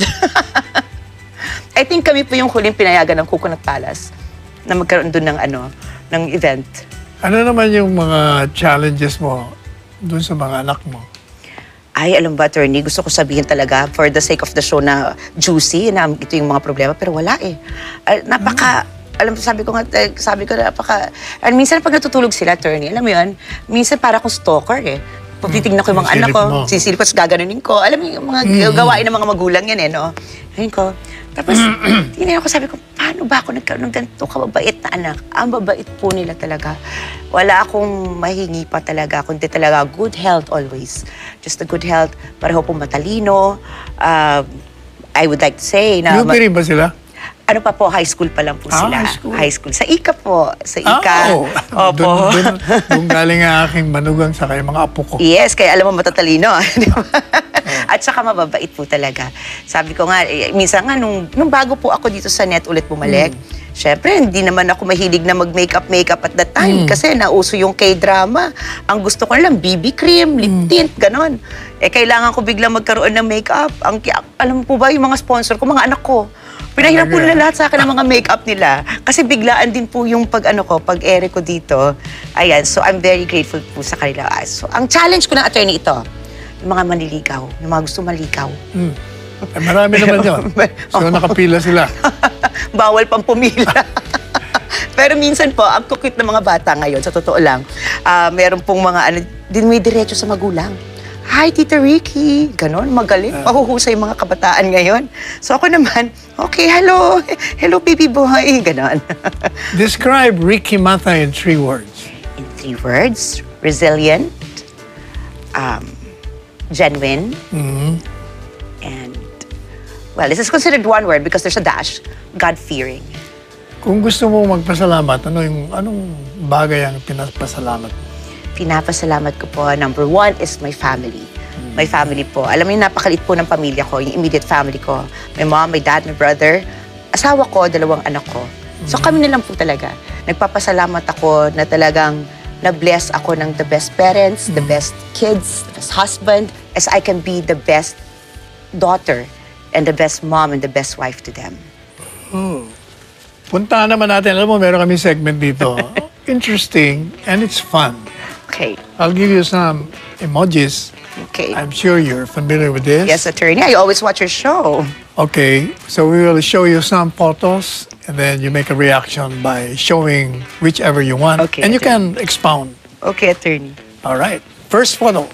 S9: I think kami po yung huling pinayagan ng Coconut Palace na magkaroon doon ng ano, ng event.
S1: Ano naman yung mga challenges mo dun sa mga anak mo?
S9: Ay, alam ba, attorney, gusto ko sabihin talaga for the sake of the show na juicy, na ito yung mga problema, pero wala eh. Uh, napaka, alam mo, sabi ko nga, eh, sabi ko napaka, and minsan pag natutulog sila, attorney, alam mo yun, minsan para akong stalker eh. Pag titignan ko yung mga
S1: Sisilip
S9: anak ko,
S1: mo.
S9: sisilip ko, gaganunin ko. Alam mo yung mga
S1: Mm.
S9: gawain ng mga magulang yan eh, no? Ayun ko. Tapos, tingnan ko, sabi ko, paano ba ako nagkaroon ng ganito kababait na anak? Ang babait po nila talaga. Wala akong mahingi pa talaga, kundi talaga good health always. Just a good health. Pareho pong matalino. Uh, I would like to say na...
S1: U P rin ba sila?
S9: Ano pa po, high school pa lang po
S1: Ah,
S9: sila.
S1: high school.
S9: High school. Sa Ika po. Sa Ika.
S1: Ah, oh.
S9: Opo.
S1: Doon, doon, doon galing ang aking manugang sa kay mga apo ko.
S9: Yes, kaya alam mo matatalino. Di ba? At saka mababait po talaga. Sabi ko nga, eh, minsan nga, nung, nung bago po ako dito sa net ulit bumalik, mm. syempre, hindi naman ako mahilig na mag-makeup-makeup at that time. Mm. Kasi nauso yung K-drama. Ang gusto ko lang, B B cream, lip tint, ganon. Eh, kailangan ko biglang magkaroon ng makeup. Ang, alam mo po ba, yung mga sponsor ko, mga anak ko, pinahirap po nila lahat sa akin ng mga makeup nila. Kasi biglaan din po yung pag-ano ko, pag-ere ko dito. Ayan, so I'm very grateful po sa kanila. So, ang challenge ko ng attorney ito, yung mga manliligaw, yung mga gusto malikaw.
S1: Mm. Eh, marami naman yun. So, nakapila sila.
S9: Bawal pang pumila. Pero minsan po, ang kukit ng mga bata ngayon, sa totoo lang, uh, meron pong mga, ano, din may diretso sa magulang. Hi, Tita Ricky. Ganon, magaling. Mahuhusay yung mga kabataan ngayon. So ako naman, okay, hello. Hello, baby boy. Ganon.
S1: Describe Ricky Mata in three words.
S9: In three words, resilient, um, genuine,
S1: Mm-hmm.
S9: and, well, this is considered one word because there's a dash, God-fearing.
S1: Kung gusto mo magpasalamat, ano yung, anong bagay ang pinapasalamat mo?
S9: Pinapasalamat ko po, number one is my family. My family po. Alam mo yung napakalit po ng pamilya ko, yung immediate family ko. My mom, my dad, my brother. Asawa ko, dalawang anak ko. So kami na lang po talaga. Nagpapasalamat ako na talagang na-bless ako ng the best parents, the best kids, the best husband, as I can be the best daughter and the best mom and the best wife to them.
S1: Oh. Punta naman natin. Alam mo, meron kami segment dito. Interesting and it's fun.
S9: Okay.
S1: I'll give you some emojis.
S9: Okay.
S1: I'm sure you're familiar with this.
S9: Yes, attorney. I always watch your show.
S1: Okay, so we will show you some photos and then you make a reaction by showing whichever you want.
S9: Okay,
S1: and you
S9: attorney.
S1: can expound.
S9: Okay, attorney.
S1: All right. First photo.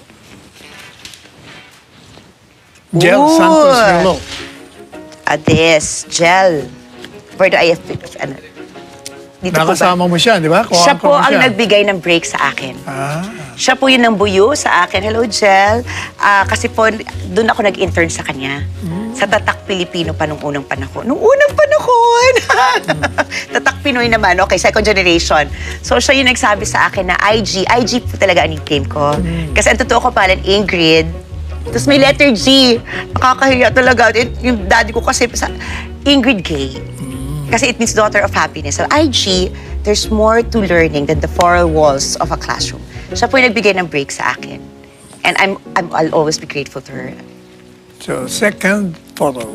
S1: Gel
S9: Ooh.
S1: Santos Relo.
S9: Ah, this, gel. Where do I have ano? Dito po ba?
S1: Nakasama mo siya, di ba? Kuha
S9: Siya
S1: ko
S9: po
S1: mo
S9: ang
S1: siya.
S9: nagbigay ng break sa akin.
S1: Ah.
S9: Siya po yung nambuyo sa akin. Hello, Gel. Ah, kasi po, doon ako nag-intern sa kanya.
S1: Hmm.
S9: Sa Tatak Pilipino pa nung unang panahon. Nung unang panahon! Tatak Pinoy naman, okay, second generation. So, siya yung nagsabi sa akin na I G. I G po talaga ang nickname ko.
S1: Hmm.
S9: Kasi ang totoo ko pala, Ingrid. Tapos may letter G. Nakakahiya talaga. It, yung daddy ko kasi, sa, Ingrid Gay. Kasi it means daughter of happiness. So I G, there's more to learning than the four walls of a classroom. Siya po yung nagbigay ng break sa akin. And I'm, I'm, I'll always be grateful to her.
S1: So, second photo.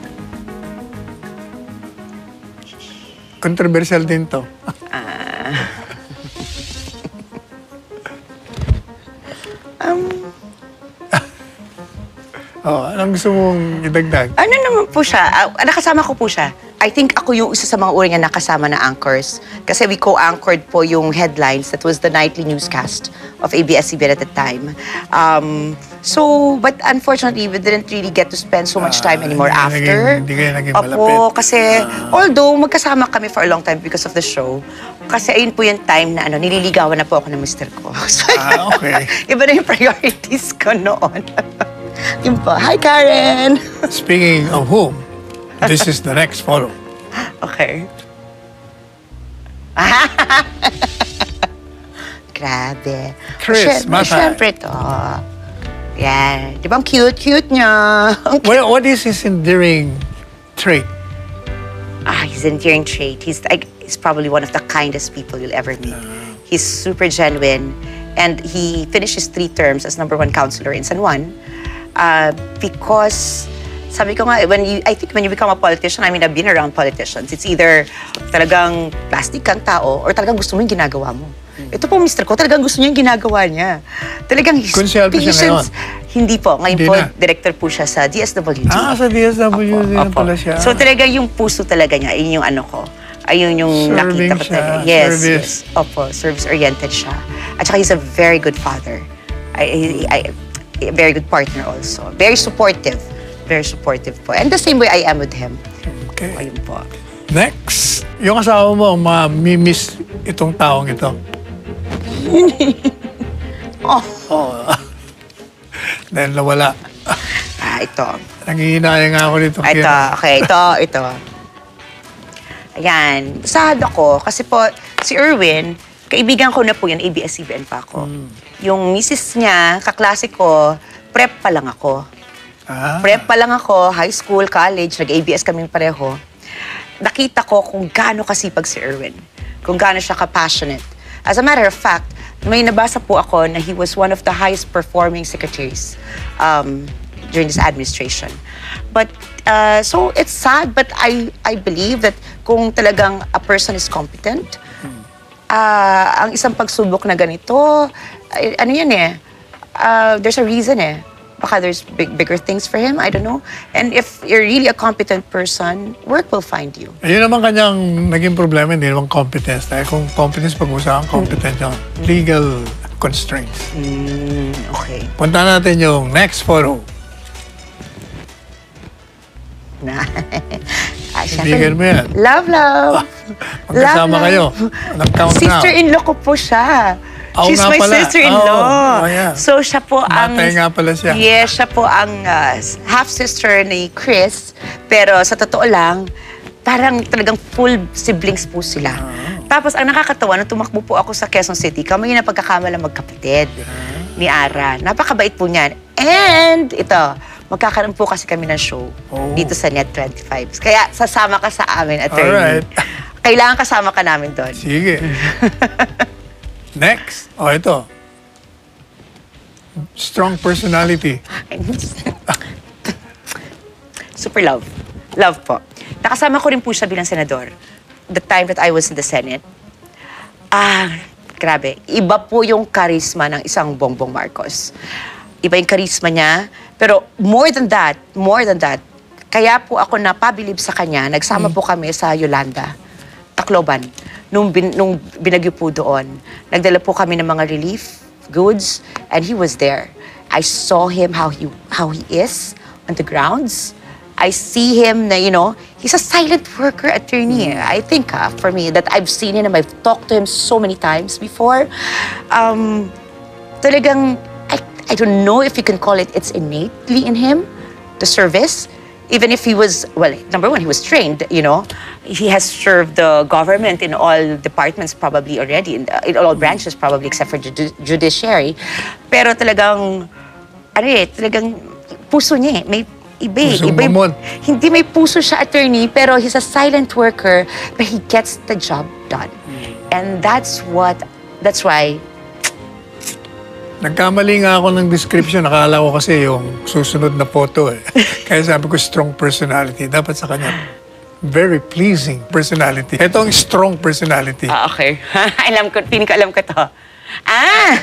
S1: Controversial din to.
S9: Ah. um,
S1: Oh, anong gusto mong idagdag?
S9: ano naman po siya? Uh, nakasama ko po siya. I think ako yung isa sa mga uri niya nakasama na anchors. Kasi we co-anchored po yung headlines. That was the nightly newscast of A B S C B N at the time. Um, so, but unfortunately, we didn't really get to spend so much time anymore
S1: hindi
S9: after.
S1: naging- hindi kayo naging
S9: Opo,
S1: malapit.
S9: kasi although magkasama kami for a long time because of the show, kasi ayun po yung time na ano, nililigawan na po ako ng mister ko. So,
S1: Ah, okay.
S9: iba na yung priorities ko noon. Yun po. Hi, Karen!
S1: Speaking of whom, this is the next photo.
S9: Okay. Grabe.
S1: Chris,
S9: Siyempre,
S1: Mata.
S9: Siyempre to. Yan. Di ba ang cute-cute niya? Ang
S1: What, what is his endearing trait?
S9: Ah, he's an endearing trait. He's, like, he's probably one of the kindest people you'll ever meet. He's super genuine. And he finished his three terms as number one counselor in San Juan. Uh, because, sabi ko nga, when you, I think when you become a politician, I mean, I've been around politicians. It's either talagang plastic kang tao or talagang gusto mo yung ginagawa mo. Ito po, mister ko, talagang gusto niya yung ginagawa niya. Talagang his
S1: Konsyal pa siya
S9: patience. Hindi po. Ngayon
S1: Hindi
S9: po,
S1: na.
S9: director po siya sa D S W D.
S1: Ah, sa D S W D na
S9: Opo.
S1: pala siya.
S9: So talaga yung puso talaga niya, yun yung ano ko. Ayun yung
S1: Serving
S9: nakita ko
S1: siya,
S9: talaga. Yes,
S1: service.
S9: yes. Opo, service-oriented siya. At saka he's a very good father. I, I, I, a very good partner also. Very supportive. Very supportive po. And the same way I am with him.
S1: Okay.
S9: Ayun po.
S1: Next, yung asawa mo, ma-miss itong taong ito.
S9: Oh.
S1: Oh. Dahil nawala.
S9: Ah, ito.
S1: Nangihinayang nga ako nito.
S9: Ito, okay. Ito, ito. Ayan. Sad ako kasi po, si Erwin, kaibigan ko na po yan, A B S C B N pa ako. Yung misis niya, kaklase ko, prep pa lang ako.
S1: Ah.
S9: Prep pa lang ako, high school, college, nag-A B S kaming pareho. Nakita ko kung gaano kasipag si Erwin, kung gaano siya ka-passionate. As a matter of fact, may nabasa po ako na he was one of the highest performing secretaries um, during this administration. But, uh, so it's sad, but I, I believe that kung talagang a person is competent, uh, ang isang pagsubok na ganito, ay, ano yan eh, uh, there's a reason eh. Baka there's big, bigger things for him, I don't know. And if you're really a competent person, work will find you.
S1: Ayun naman kanyang naging problema, hindi naman competence. Dahil kung competence, pag-usapan, competent yung legal constraints.
S9: Mm, okay.
S1: Punta natin yung next photo.
S9: Na. Ah,
S1: Ibigin mo yan.
S9: Love, love.
S1: Magkasama
S9: Love,
S1: kayo.
S9: love.
S1: Nag-count na.
S9: Sister-in-law ko po siya.
S1: Oo
S9: She's
S1: nga
S9: my
S1: pala.
S9: sister-in-law.
S1: Oo, oh, yeah.
S9: So, siya po ang...
S1: Matay nga pala siya.
S9: Yes, siya po ang uh, half-sister ni Chris. Pero sa totoo lang, parang talagang full siblings po sila.
S1: Uh-huh.
S9: Tapos, ang nakakatawa, nung tumakbo po ako sa Quezon City, kami na pagkakamala magkapatid
S1: Uh-huh.
S9: ni Ara. Napakabait po niyan. And, ito, magkakaroon po kasi kami ng show
S1: Oh.
S9: dito sa Net twenty-five. Kaya sasama ka sa amin, attorney.
S1: Alright.
S9: Kailangan kasama ka namin doon.
S1: Sige. Next. O, oh, ito. Strong personality.
S9: Super love. Love po. Nakasama ko rin po siya bilang senador. The time that I was in the Senate. Ah, grabe. Iba po yung karisma ng isang Bongbong Marcos. Iba yung karisma niya. Pero more than that, more than that, kaya po ako napabilib sa kanya. Nagsama po kami sa Yolanda, Tacloban, nung, bin, nung binagyo po doon. Nagdala po kami ng mga relief goods, and he was there. I saw him how he, how he is on the grounds. I see him na, you know, he's a silent worker, attorney. I think, uh, for me, that I've seen him, I've talked to him so many times before. Um, talagang, I, I don't know if you can call it, it's innately in him, the service. Even if he was, well, number one, he was trained, you know. He has served the government in all departments probably already, in, in all branches probably, except for judi- judiciary. Pero talagang, ano eh, talagang puso niya eh. May iba eh.
S1: Pusong
S9: Iba,
S1: mamon.
S9: hindi may puso siya, attorney, pero he's a silent worker, but he gets the job done. And that's what, that's why,
S1: Nagkamali nga ako ng description. Nakala ko kasi yung susunod na photo eh. Kaya sabi ko strong personality. Dapat sa kanya, very pleasing personality. Ito ang strong personality.
S9: ah, okay. alam ko, piling ko alam ko to. Ah!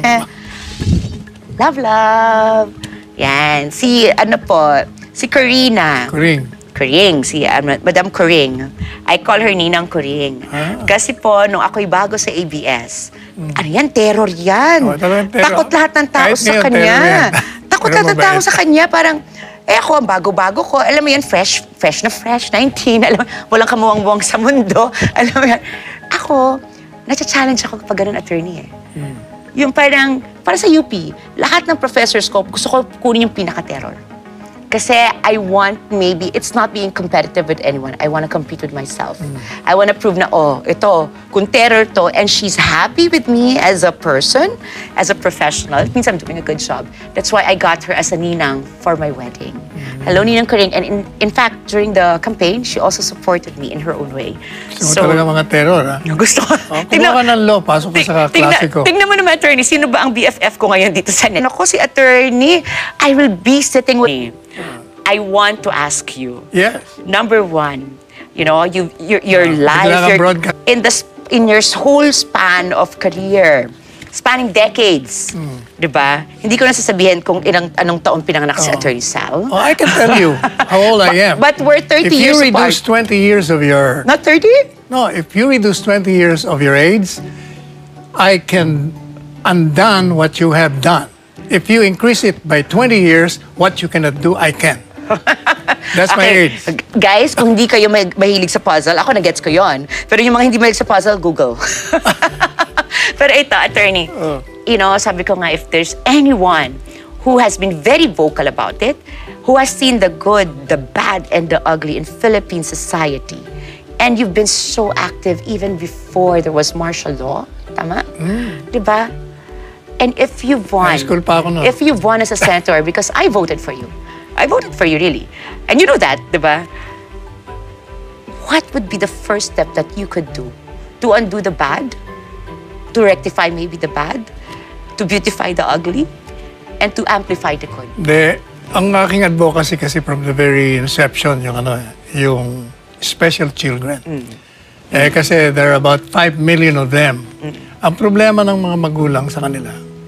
S9: Love, love. Yan. Si, ano po, si Corina.
S1: Kuring.
S9: Kuring, si uh, Madam Kuring. I call her Ninang Kuring.
S1: Ah.
S9: Kasi po, nung ako'y bago sa A B S, mm. ano yan, terror yan.
S1: Oh, talagang terror.
S9: Takot lahat ng tao
S1: Kahit
S9: sa
S1: ngayon,
S9: kanya.
S1: terror yan.
S9: Takot
S1: Pero
S9: lahat ng tao
S1: mabait.
S9: sa kanya. Parang, eh ako, ang bago-bago ko. Alam mo yan, fresh, fresh na fresh, nineteen. Alam mo, walang kamuwang-buwang sa mundo. Alam mo yan. Ako, natcha-challenge ako kapag ganun attorney eh.
S1: Hmm.
S9: Yung parang, para sa U P, lahat ng professors ko, gusto ko kunin yung pinaka-terror. Kasi I want maybe, it's not being competitive with anyone. I want to compete with myself. Mm. I want to prove na, oh, ito, kung terror to, and she's happy with me as a person, as a professional, it means I'm doing a good job. That's why I got her as a ninang for my wedding. Mm. Hello, Ninang Kuring. And in, in fact, during the campaign, she also supported me in her own way.
S1: Gusto mo talaga mga terror, ha?
S9: Gusto ko.
S1: Oh, kumuha ka ng law, pasok ka sa klase ko.
S9: Tingnan mo naman, attorney, sino ba ang B F F ko ngayon dito sa net? Ako si attorney, I will be sitting with me. I want to ask you.
S1: Yes.
S9: Number one, you know, you your your
S1: Uh,
S9: life,
S1: bigla kang
S9: your,
S1: broadcast.
S9: in the sp- in your whole span of career, spanning decades,
S1: Hmm.
S9: 'di ba? Hindi ko na sasabihin kung ilang anong taon pinanganak si
S1: Oh.
S9: Attorney Sal.
S1: Oh, I can tell you how old I am.
S9: But we're thirty
S1: if you
S9: years
S1: reduce
S9: apart.
S1: twenty years of your...
S9: Not thirty?
S1: No, if you reduce twenty years of your age, I can undone what you have done. If you increase it by twenty years, what you cannot do, I can. That's my
S9: Okay.
S1: age.
S9: Guys, kung hindi kayo may, mahilig sa puzzle, ako na-gets ko yon. Pero yung mga hindi mahilig sa puzzle, Google. Pero ito, attorney,
S1: Oh.
S9: you know, sabi ko nga, if there's anyone who has been very vocal about it, who has seen the good, the bad, and the ugly in Philippine society, and you've been so active even before there was martial law, tama?
S1: Mm.
S9: Diba? And if you've won,
S1: High school pa ako nun.
S9: if you've won as a senator, because I voted for you, I voted for you, really. And you know that, di ba? What would be the first step that you could do to undo the bad, to rectify maybe the bad, to beautify the ugly, and to amplify the good?
S1: De, ang aking advocacy kasi from the very inception, yung ano, yung special children.
S9: Mm.
S1: Eh, kasi there are about five million of them.
S9: Mm.
S1: Ang problema ng mga magulang sa kanila,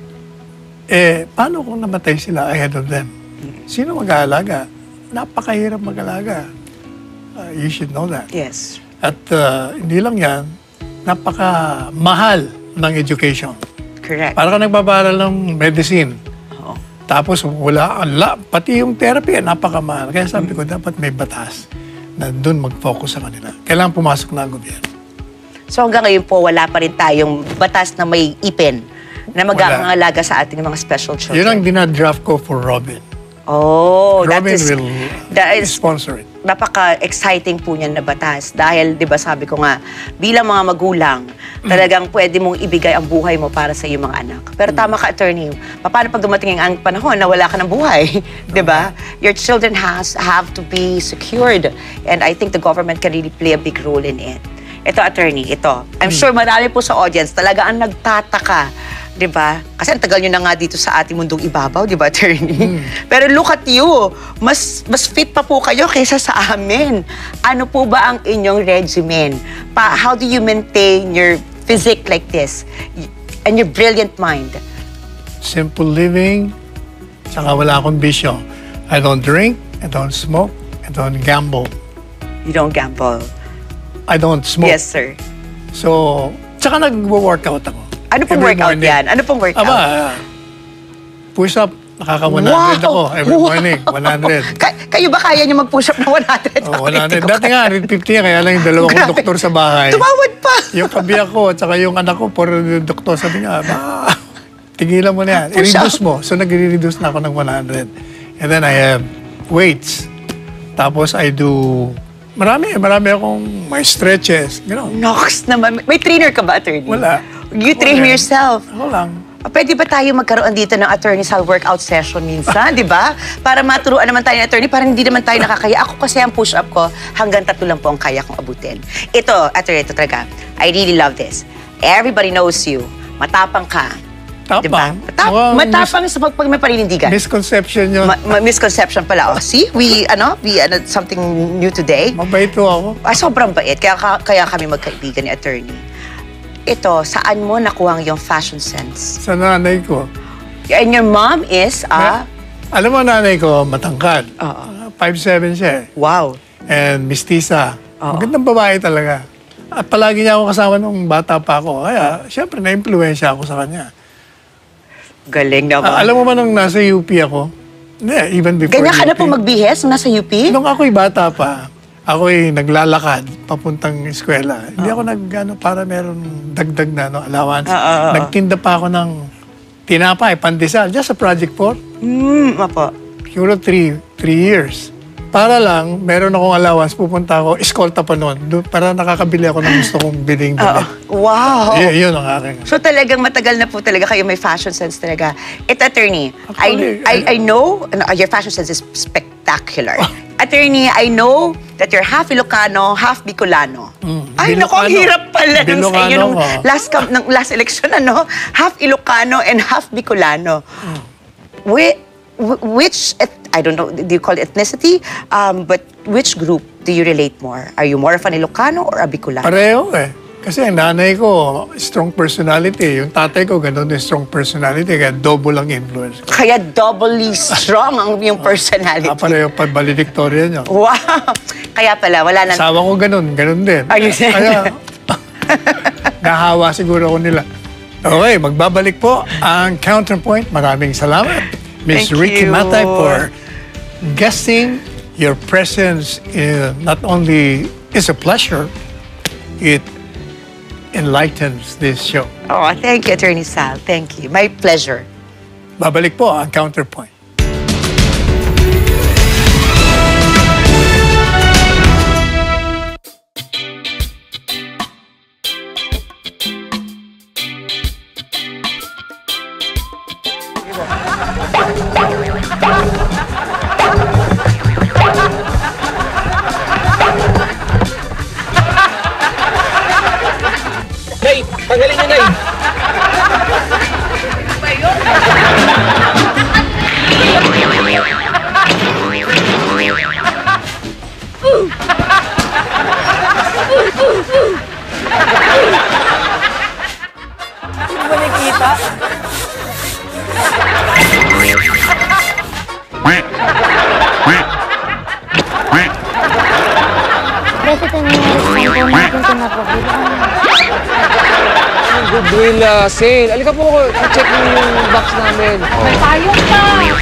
S1: eh, paano kung namatay sila ahead of them? Sino mag-aalaga? Napakahirap mag-alaga. Uh, you should know that.
S9: Yes.
S1: At uh, hindi lang yan, napaka-mahal ng education.
S9: Correct.
S1: Para ka nagbabaral ng medicine.
S9: Oo.
S1: Tapos wala, ala, pati yung therapy, napakamahal. Kaya sabi ko, dapat may batas na doon mag-focus sa kanila. Kailangan pumasok na ang gobyerno.
S9: So hanggang ngayon po, wala pa rin tayong batas na may ipin na mag-aangalaga sa ating mga special children.
S1: Yun ang dinadraft ko for Robin.
S9: Oh, that
S1: Robin
S9: is,
S1: will
S9: that is
S1: sponsor it.
S9: Napaka-exciting po niyan na batas. Dahil, di ba sabi ko nga, bilang mga magulang, talagang pwede mong ibigay ang buhay mo para sa iyong mga anak. Pero tama ka, attorney, paano pag dumating ang panahon na wala ka ng buhay? Di ba? Your children has have to be secured. And I think the government can really play a big role in it. Ito, attorney, ito. I'm sure marami po sa audience talaga ang nagtataka. Di ba? Kasi ang tagal nyo na nga dito sa ating mundong ibabaw, di ba, attorney? Pero look at you. Mas, mas fit pa po kayo kaysa sa amin. Ano po ba ang inyong regimen? Pa, how do you maintain your physique like this? And your brilliant mind?
S1: Simple living, saka wala akong bisyo. I don't drink, I don't smoke, I don't gamble.
S9: You don't gamble?
S1: I don't smoke.
S9: Yes, sir.
S1: So, tsaka nag-workout ako.
S9: Ano pong
S1: Every
S9: workout
S1: morning.
S9: yan? Ano pong workout?
S1: Aba, push up, nakaka-one hundred
S9: Wow!
S1: ako every morning, one hundred.
S9: Ka- kayo ba kaya nyo mag-push up na one hundred?
S1: Oh, one hundred. Dati nga, one fifty, kaya lang yung dalawa kong
S9: Grabe.
S1: doktor sa bahay.
S9: Tumawad pa!
S1: Yung kabiyak ko, at saka yung anak ko, puro doktor, sabi niya, ba, tigilan mo na yan.
S9: Push
S1: I-reduce mo. So, nag-reduce na ako ng one hundred. And then I have weights. Tapos I do, marami, marami akong may stretches. Gano'n.
S9: Nox naman. May trainer ka ba, attorney?
S1: Wala.
S9: You train
S1: Wala.
S9: yourself?
S1: Ako lang.
S9: Pwede ba tayo magkaroon dito ng attorney sa workout session minsan, di ba? Para maturuan naman tayo ng attorney, para hindi naman tayo nakakaya. Ako kasi ang push-up ko, hanggang tatlo lang po ang kaya kong abutin. Ito, attorney, ito talaga. I really love this. Everybody knows you. Matapang ka.
S1: Tapang?
S9: Diba? Matap
S1: Mukhang
S9: matapang sa pag, pag may paninindigan.
S1: Misconception yun.
S9: Ma ma misconception pala. Oh, see? We, ano, we, ano, something new today.
S1: Mabait po ako.
S9: Ah, sobrang bait. Kaya, kaya kami magkaibigan ni attorney. Ito, saan mo nakuha yung fashion sense?
S1: Sa nanay ko.
S9: And your mom is a...
S1: Alam mo, nanay ko, matangkad.
S9: Oo.
S1: five seven siya eh.
S9: Wow.
S1: And mistisa.
S9: Oo.
S1: Magandang babae talaga. At palagi niya ako kasama nung bata pa ako. Kaya, syempre, na-impluensya ako sa kanya.
S9: Galing naman.
S1: Ah, alam mo ba nung nasa U P ako? Hindi, even before
S9: Ganyan ka
S1: U P.
S9: na po magbihes nung nasa U P?
S1: Nung ako'y bata pa, ako'y naglalakad papuntang eskwela. Hindi ako nag, ano, para meron dagdag na ano, allowance.
S9: Ah, ah, ah.
S1: Nagtinda pa ako ng tinapay, pandesal, just a project for.
S9: Hmm, apo.
S1: Siguro three, three years. Para lang, meron akong allowance, pupunta ako, eskolta pa noon, doon, para nakakabili ako ng gusto kong biling damit.
S9: Wow.
S1: Y- yun ang aking.
S9: So talagang matagal na po talaga kayo may fashion sense talaga. Ito, attorney,
S1: Actually,
S9: I, I, I know no, your fashion sense is spectacular. Attorney, I know that you're half Ilocano, half Bicolano.
S1: Mm,
S9: Ay, naku, ang
S1: Bilocano.
S9: hirap pala nung sa
S1: Bilocano
S9: inyo nung
S1: ko.
S9: last, cam- ng last election, ano? Half Ilocano and half Bicolano.
S1: Mm.
S9: Whi- wh- which, et- I don't know, do you call it ethnicity? Um, but which group do you relate more? Are you more of an Ilocano or a Bicolano?
S1: Pareho eh. Kasi ang nanay ko, strong personality. Yung tatay ko, ganun din strong personality. Kaya double ang influence ko.
S9: Kaya doubly strong ang yung personality.
S1: Ah, pareho pa valedictorian niya.
S9: Wow! Kaya pala, wala na...
S1: Asawa ko ganun, ganun din.
S9: Are you
S1: Kaya, nahawa siguro ako nila. Okay, magbabalik po ang Counterpoint. Maraming salamat, Miss
S9: Thank
S1: Ricky
S9: you.
S1: Matay, for guesting. Your presence in, not only is a pleasure, it enlightens this show.
S9: Oh, thank you, Attorney Sal. Thank you. My pleasure.
S1: Babalik po ang Counterpoint.
S6: Nay, tanggalin niyo, Nay.
S10: Hindi ba nakita?
S7: Kasi ito nangyari sa mga natin ito na po.
S6: goodwill uh, sale. Alika po, check yung box namin.
S2: May payong pa!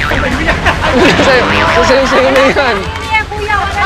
S6: Sa sa'yo sa'yo na yan.
S2: Kuya, kuya, wala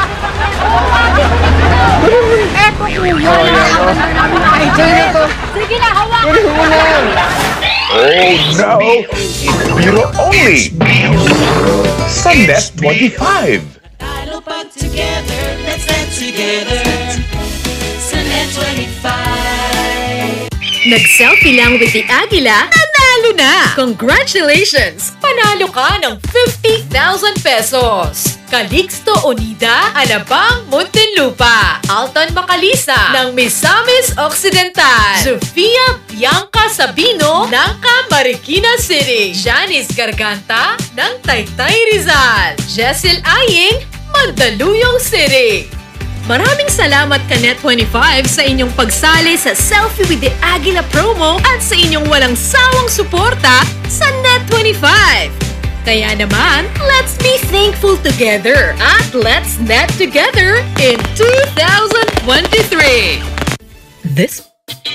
S2: Eto, kuya, nakakaganda namin ang idea nito. Sige na, hawakan
S6: Kunin mo na.
S8: Oh no! It's Biro only! Sa Net twenty-five!
S13: Talo pag together, let's get together. Sa Net twenty-five.
S5: Nag-selfie lang with the Agila, nanalo na! Congratulations! Panalo ka ng fifty thousand pesos! Calixto Onida, Alabang, Muntinlupa. Alton Macalisa ng Misamis Occidental. Sofia Bianca Sabino ng Marikina City. Janice Garganta ng Taytay Rizal. Jessel Aying, Mandaluyong City. Maraming salamat ka Net twenty-five sa inyong pagsali sa Selfie with the Agila promo at sa inyong walang sawang suporta sa Net twenty-five. Kaya naman, let's be thankful together at let's net together in two thousand twenty-three. This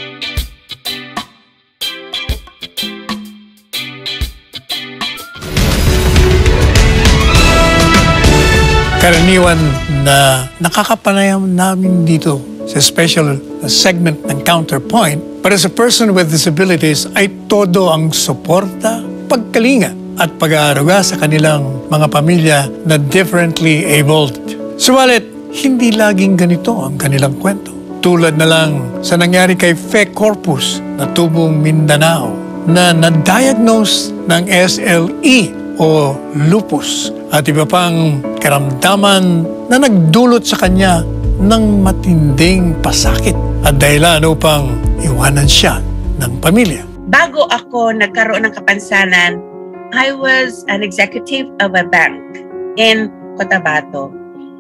S1: karaniwan na nakakapanayam namin dito sa special segment ng Counterpoint, para sa person with disabilities ay todo ang suporta, pagkalinga at pag-aaruga sa kanilang mga pamilya na differently abled. Subalit, hindi laging ganito ang kanilang kwento. Tulad na lang sa nangyari kay Fe Corpus na tubong Mindanao na na-diagnose ng S L E o lupus at iba pang karamdaman na nagdulot sa kanya ng matinding pasakit at dahilan upang iwanan siya ng pamilya.
S14: Bago ako nagkaroon ng kapansanan, I was an executive of a bank in Cotabato.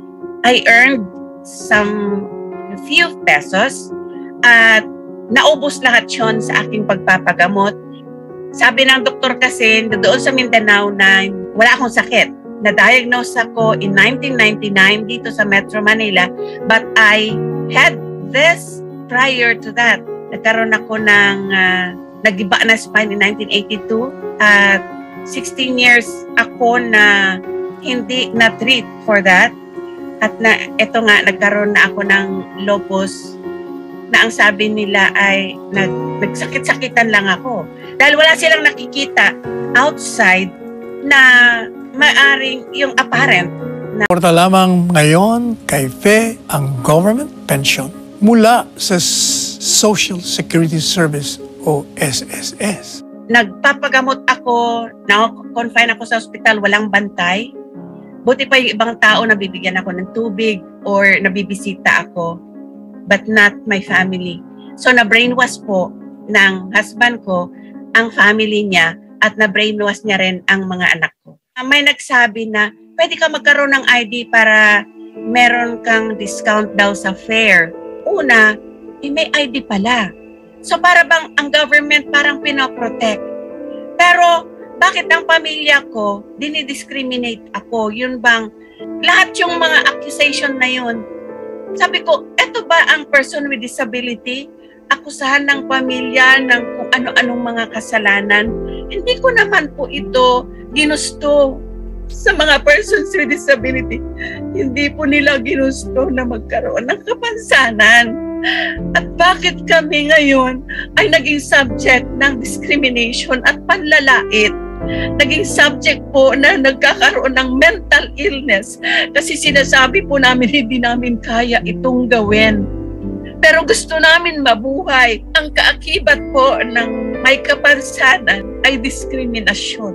S14: I earned some few pesos at naubos lahat yun sa aking pagpapagamot. Sabi ng doktor kasi doon sa Mindanao na wala akong sakit. Na-diagnose ako in nineteen ninety-nine dito sa Metro Manila, but I had this prior to that. Nagkaroon ako ng uh, nagiba na spine in nineteen eighty-two at sixteen years ako na hindi na-treat for that. At na ito nga, nagkaroon na ako ng lupus na ang sabi nila ay nag, nagsakit-sakitan lang ako. Dahil wala silang nakikita outside na maaring yung apparent. Na
S1: Porta lamang ngayon kay Fe ang government pension mula sa Social Security Service o S S S.
S14: Nagpapagamot ako, na-confine ako sa ospital, walang bantay. Buti pa yung ibang tao nabibigyan ako ng tubig or nabibisita ako, but not my family. So na-brainwash po ng husband ko ang family niya at na-brainwash niya rin ang mga anak ko. May nagsabi na pwede ka magkaroon ng I D para meron kang discount daw sa fare. Una, eh, may I D pala. So para bang ang government parang pinoprotect. Pero bakit ang pamilya ko dinidiscriminate ako? Yun bang lahat yung mga accusation na yun? Sabi ko, eto ba ang person with disability? Akusahan ng pamilya ng kung ano-anong mga kasalanan. Hindi ko naman po ito ginusto sa mga persons with disability. Hindi po nila ginusto na magkaroon ng kapansanan. At bakit kami ngayon ay naging subject ng discrimination at panlalait? Naging subject po na nagkakaroon ng mental illness kasi sinasabi po namin hindi namin kaya itong gawin. Pero gusto namin mabuhay. Ang kaakibat po ng may kapansanan ay diskriminasyon.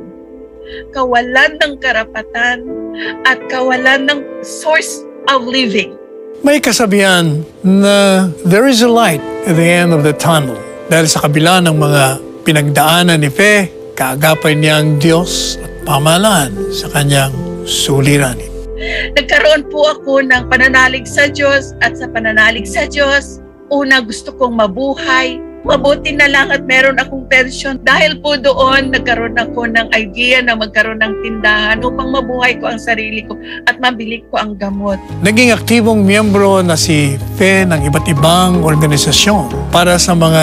S14: Kawalan ng karapatan at kawalan ng source of living.
S1: May kasabihan na there is a light at the end of the tunnel. Dahil sa kabila ng mga pinagdaanan ni Fe, kaagapay niya ang Diyos at pamahalaan sa kanyang suliranin.
S14: Nagkaroon po ako ng pananalig sa Diyos at sa pananalig sa Diyos, una gusto kong mabuhay. Mabuti na lang at meron akong pension. Dahil po doon, nagkaroon ako ng idea na magkaroon ng tindahan upang mabuhay ko ang sarili ko at mabili ko ang gamot.
S1: Naging aktibong miyembro na si Fe ng iba't ibang organisasyon para sa mga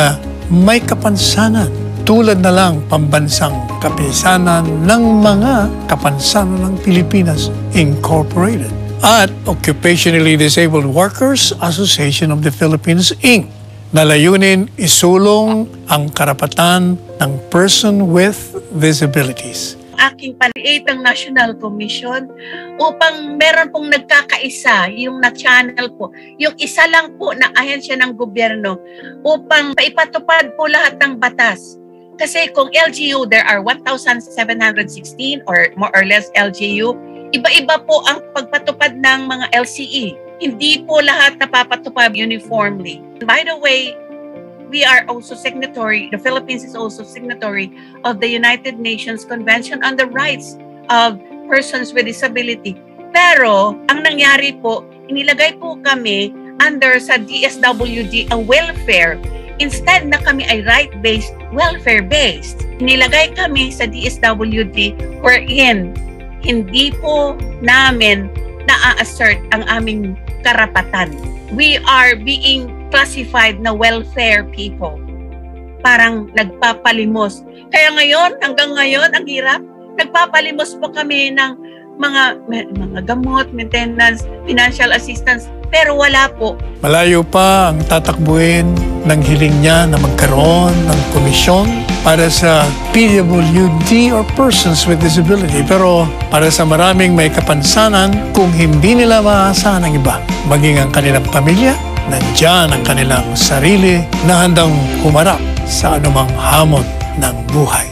S1: may kapansanan. Tulad na lang pambansang kapisanan ng mga kapansanan ng Pilipinas Incorporated at Occupationally Disabled Workers Association of the Philippines, Incorporated na layunin isulong ang karapatan ng person with disabilities.
S14: Aking paliit ang National Commission upang meron pong nagkakaisa yung na-channel po. Yung isa lang po na ahensya ng gobyerno upang paipatupad po lahat ng batas. Kasi kung L G U, there are one thousand seven hundred sixteen or more or less L G U, iba-iba po ang pagpatupad ng mga L C E. Hindi po lahat napapatupad uniformly. By the way, we are also signatory, the Philippines is also signatory of the United Nations Convention on the Rights of Persons with Disability. Pero, ang nangyari po, inilagay po kami under sa D S W D ang welfare. Instead na kami ay right-based, welfare-based. Inilagay kami sa D S W D wherein hindi po namin na-assert ang aming karapatan. We are being classified na welfare people. Parang nagpapalimos. Kaya ngayon, hanggang ngayon, ang hirap, nagpapalimos po kami ng mga, mga gamot, maintenance, financial assistance, pero wala po.
S1: Malayo pa ang tatakbuhin ng hiling niya na magkaroon ng komisyon para sa P W D or persons with disability. Pero para sa maraming may kapansanan, kung hindi nila maasahan ang iba, maging ang kanilang pamilya, nandyan ang kanilang sarili na handang humarap sa anumang hamon ng buhay.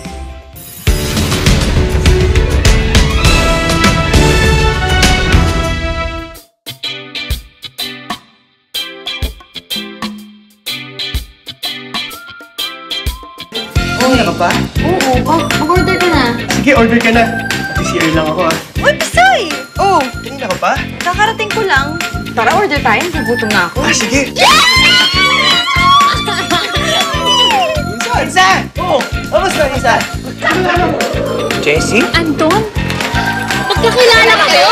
S10: Tingin ka pa?
S3: Oo, mag-order ka na.
S10: Sige, order ka na. C C R lang ako ah.
S3: Uy, Pisoy! Oo.
S10: Tingin ka pa?
S3: Kakarating ko lang. Tara, order tayo. Nagutom na ako.
S10: Ah, sige. Isa! Isa! Oo! Vamos na, Isa! Jessie?
S11: Anton? Magkakilala kayo?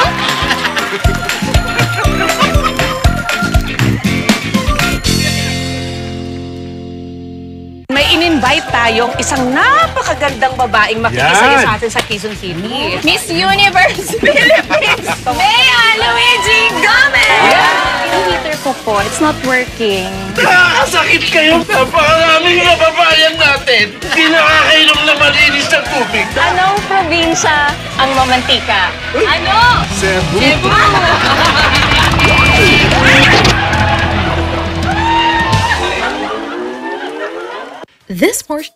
S2: May in-invite tayong isang napakagandang babaeng makikisaya sa atin sa Quezon City.
S11: Miss Universe Philippines! Bea Luigi Gomez!
S15: Yung heater ko po, it's not working.
S4: Nakakasakit kayo! Napakaraming kababayan natin! Hindi nakakainom na malinis ng tubig!
S15: Anong probinsya ang romantika?
S11: Ano?
S4: Cebu!
S11: Cebu!
S5: This portion.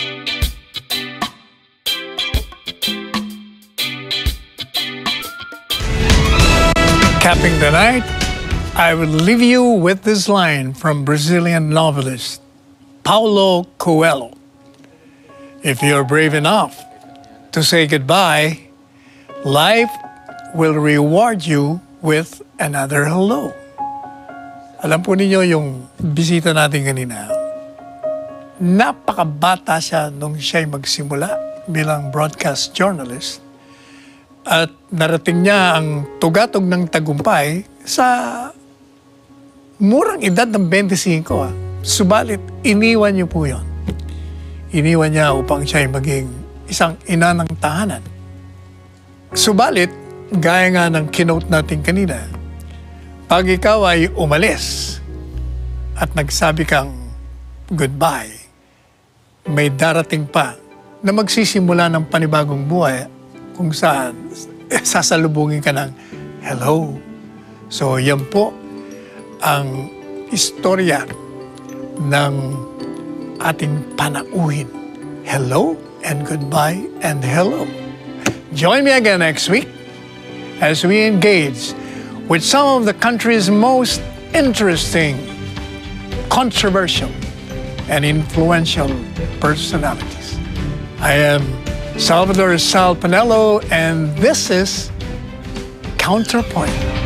S1: Capping the night, I will leave you with this line from Brazilian novelist Paulo Coelho. If you're brave enough to say goodbye, life will reward you with another hello. Alam po ninyo yung bisita natin kanina, napakabata siya nung siya'y magsimula bilang broadcast journalist at narating niya ang tugatog ng tagumpay sa murang edad ng twenty-five. Ah. Subalit, iniwan niyo po yun. Iniwan niya upang siya'y maging isang ina ng tahanan. Subalit, gaya nga ng kinote natin kanina, pag ikaw ay umalis at nagsabi kang goodbye, may darating pa na magsisimula ng panibagong buhay kung saan sasalubungin ka ng hello. So yan po ang istorya ng ating panauhin. Hello and goodbye and hello. Join me again next week as we engage with some of the country's most interesting, controversial, and influential personalities. I am Salvador Sal Panelo, and this is Counterpoint.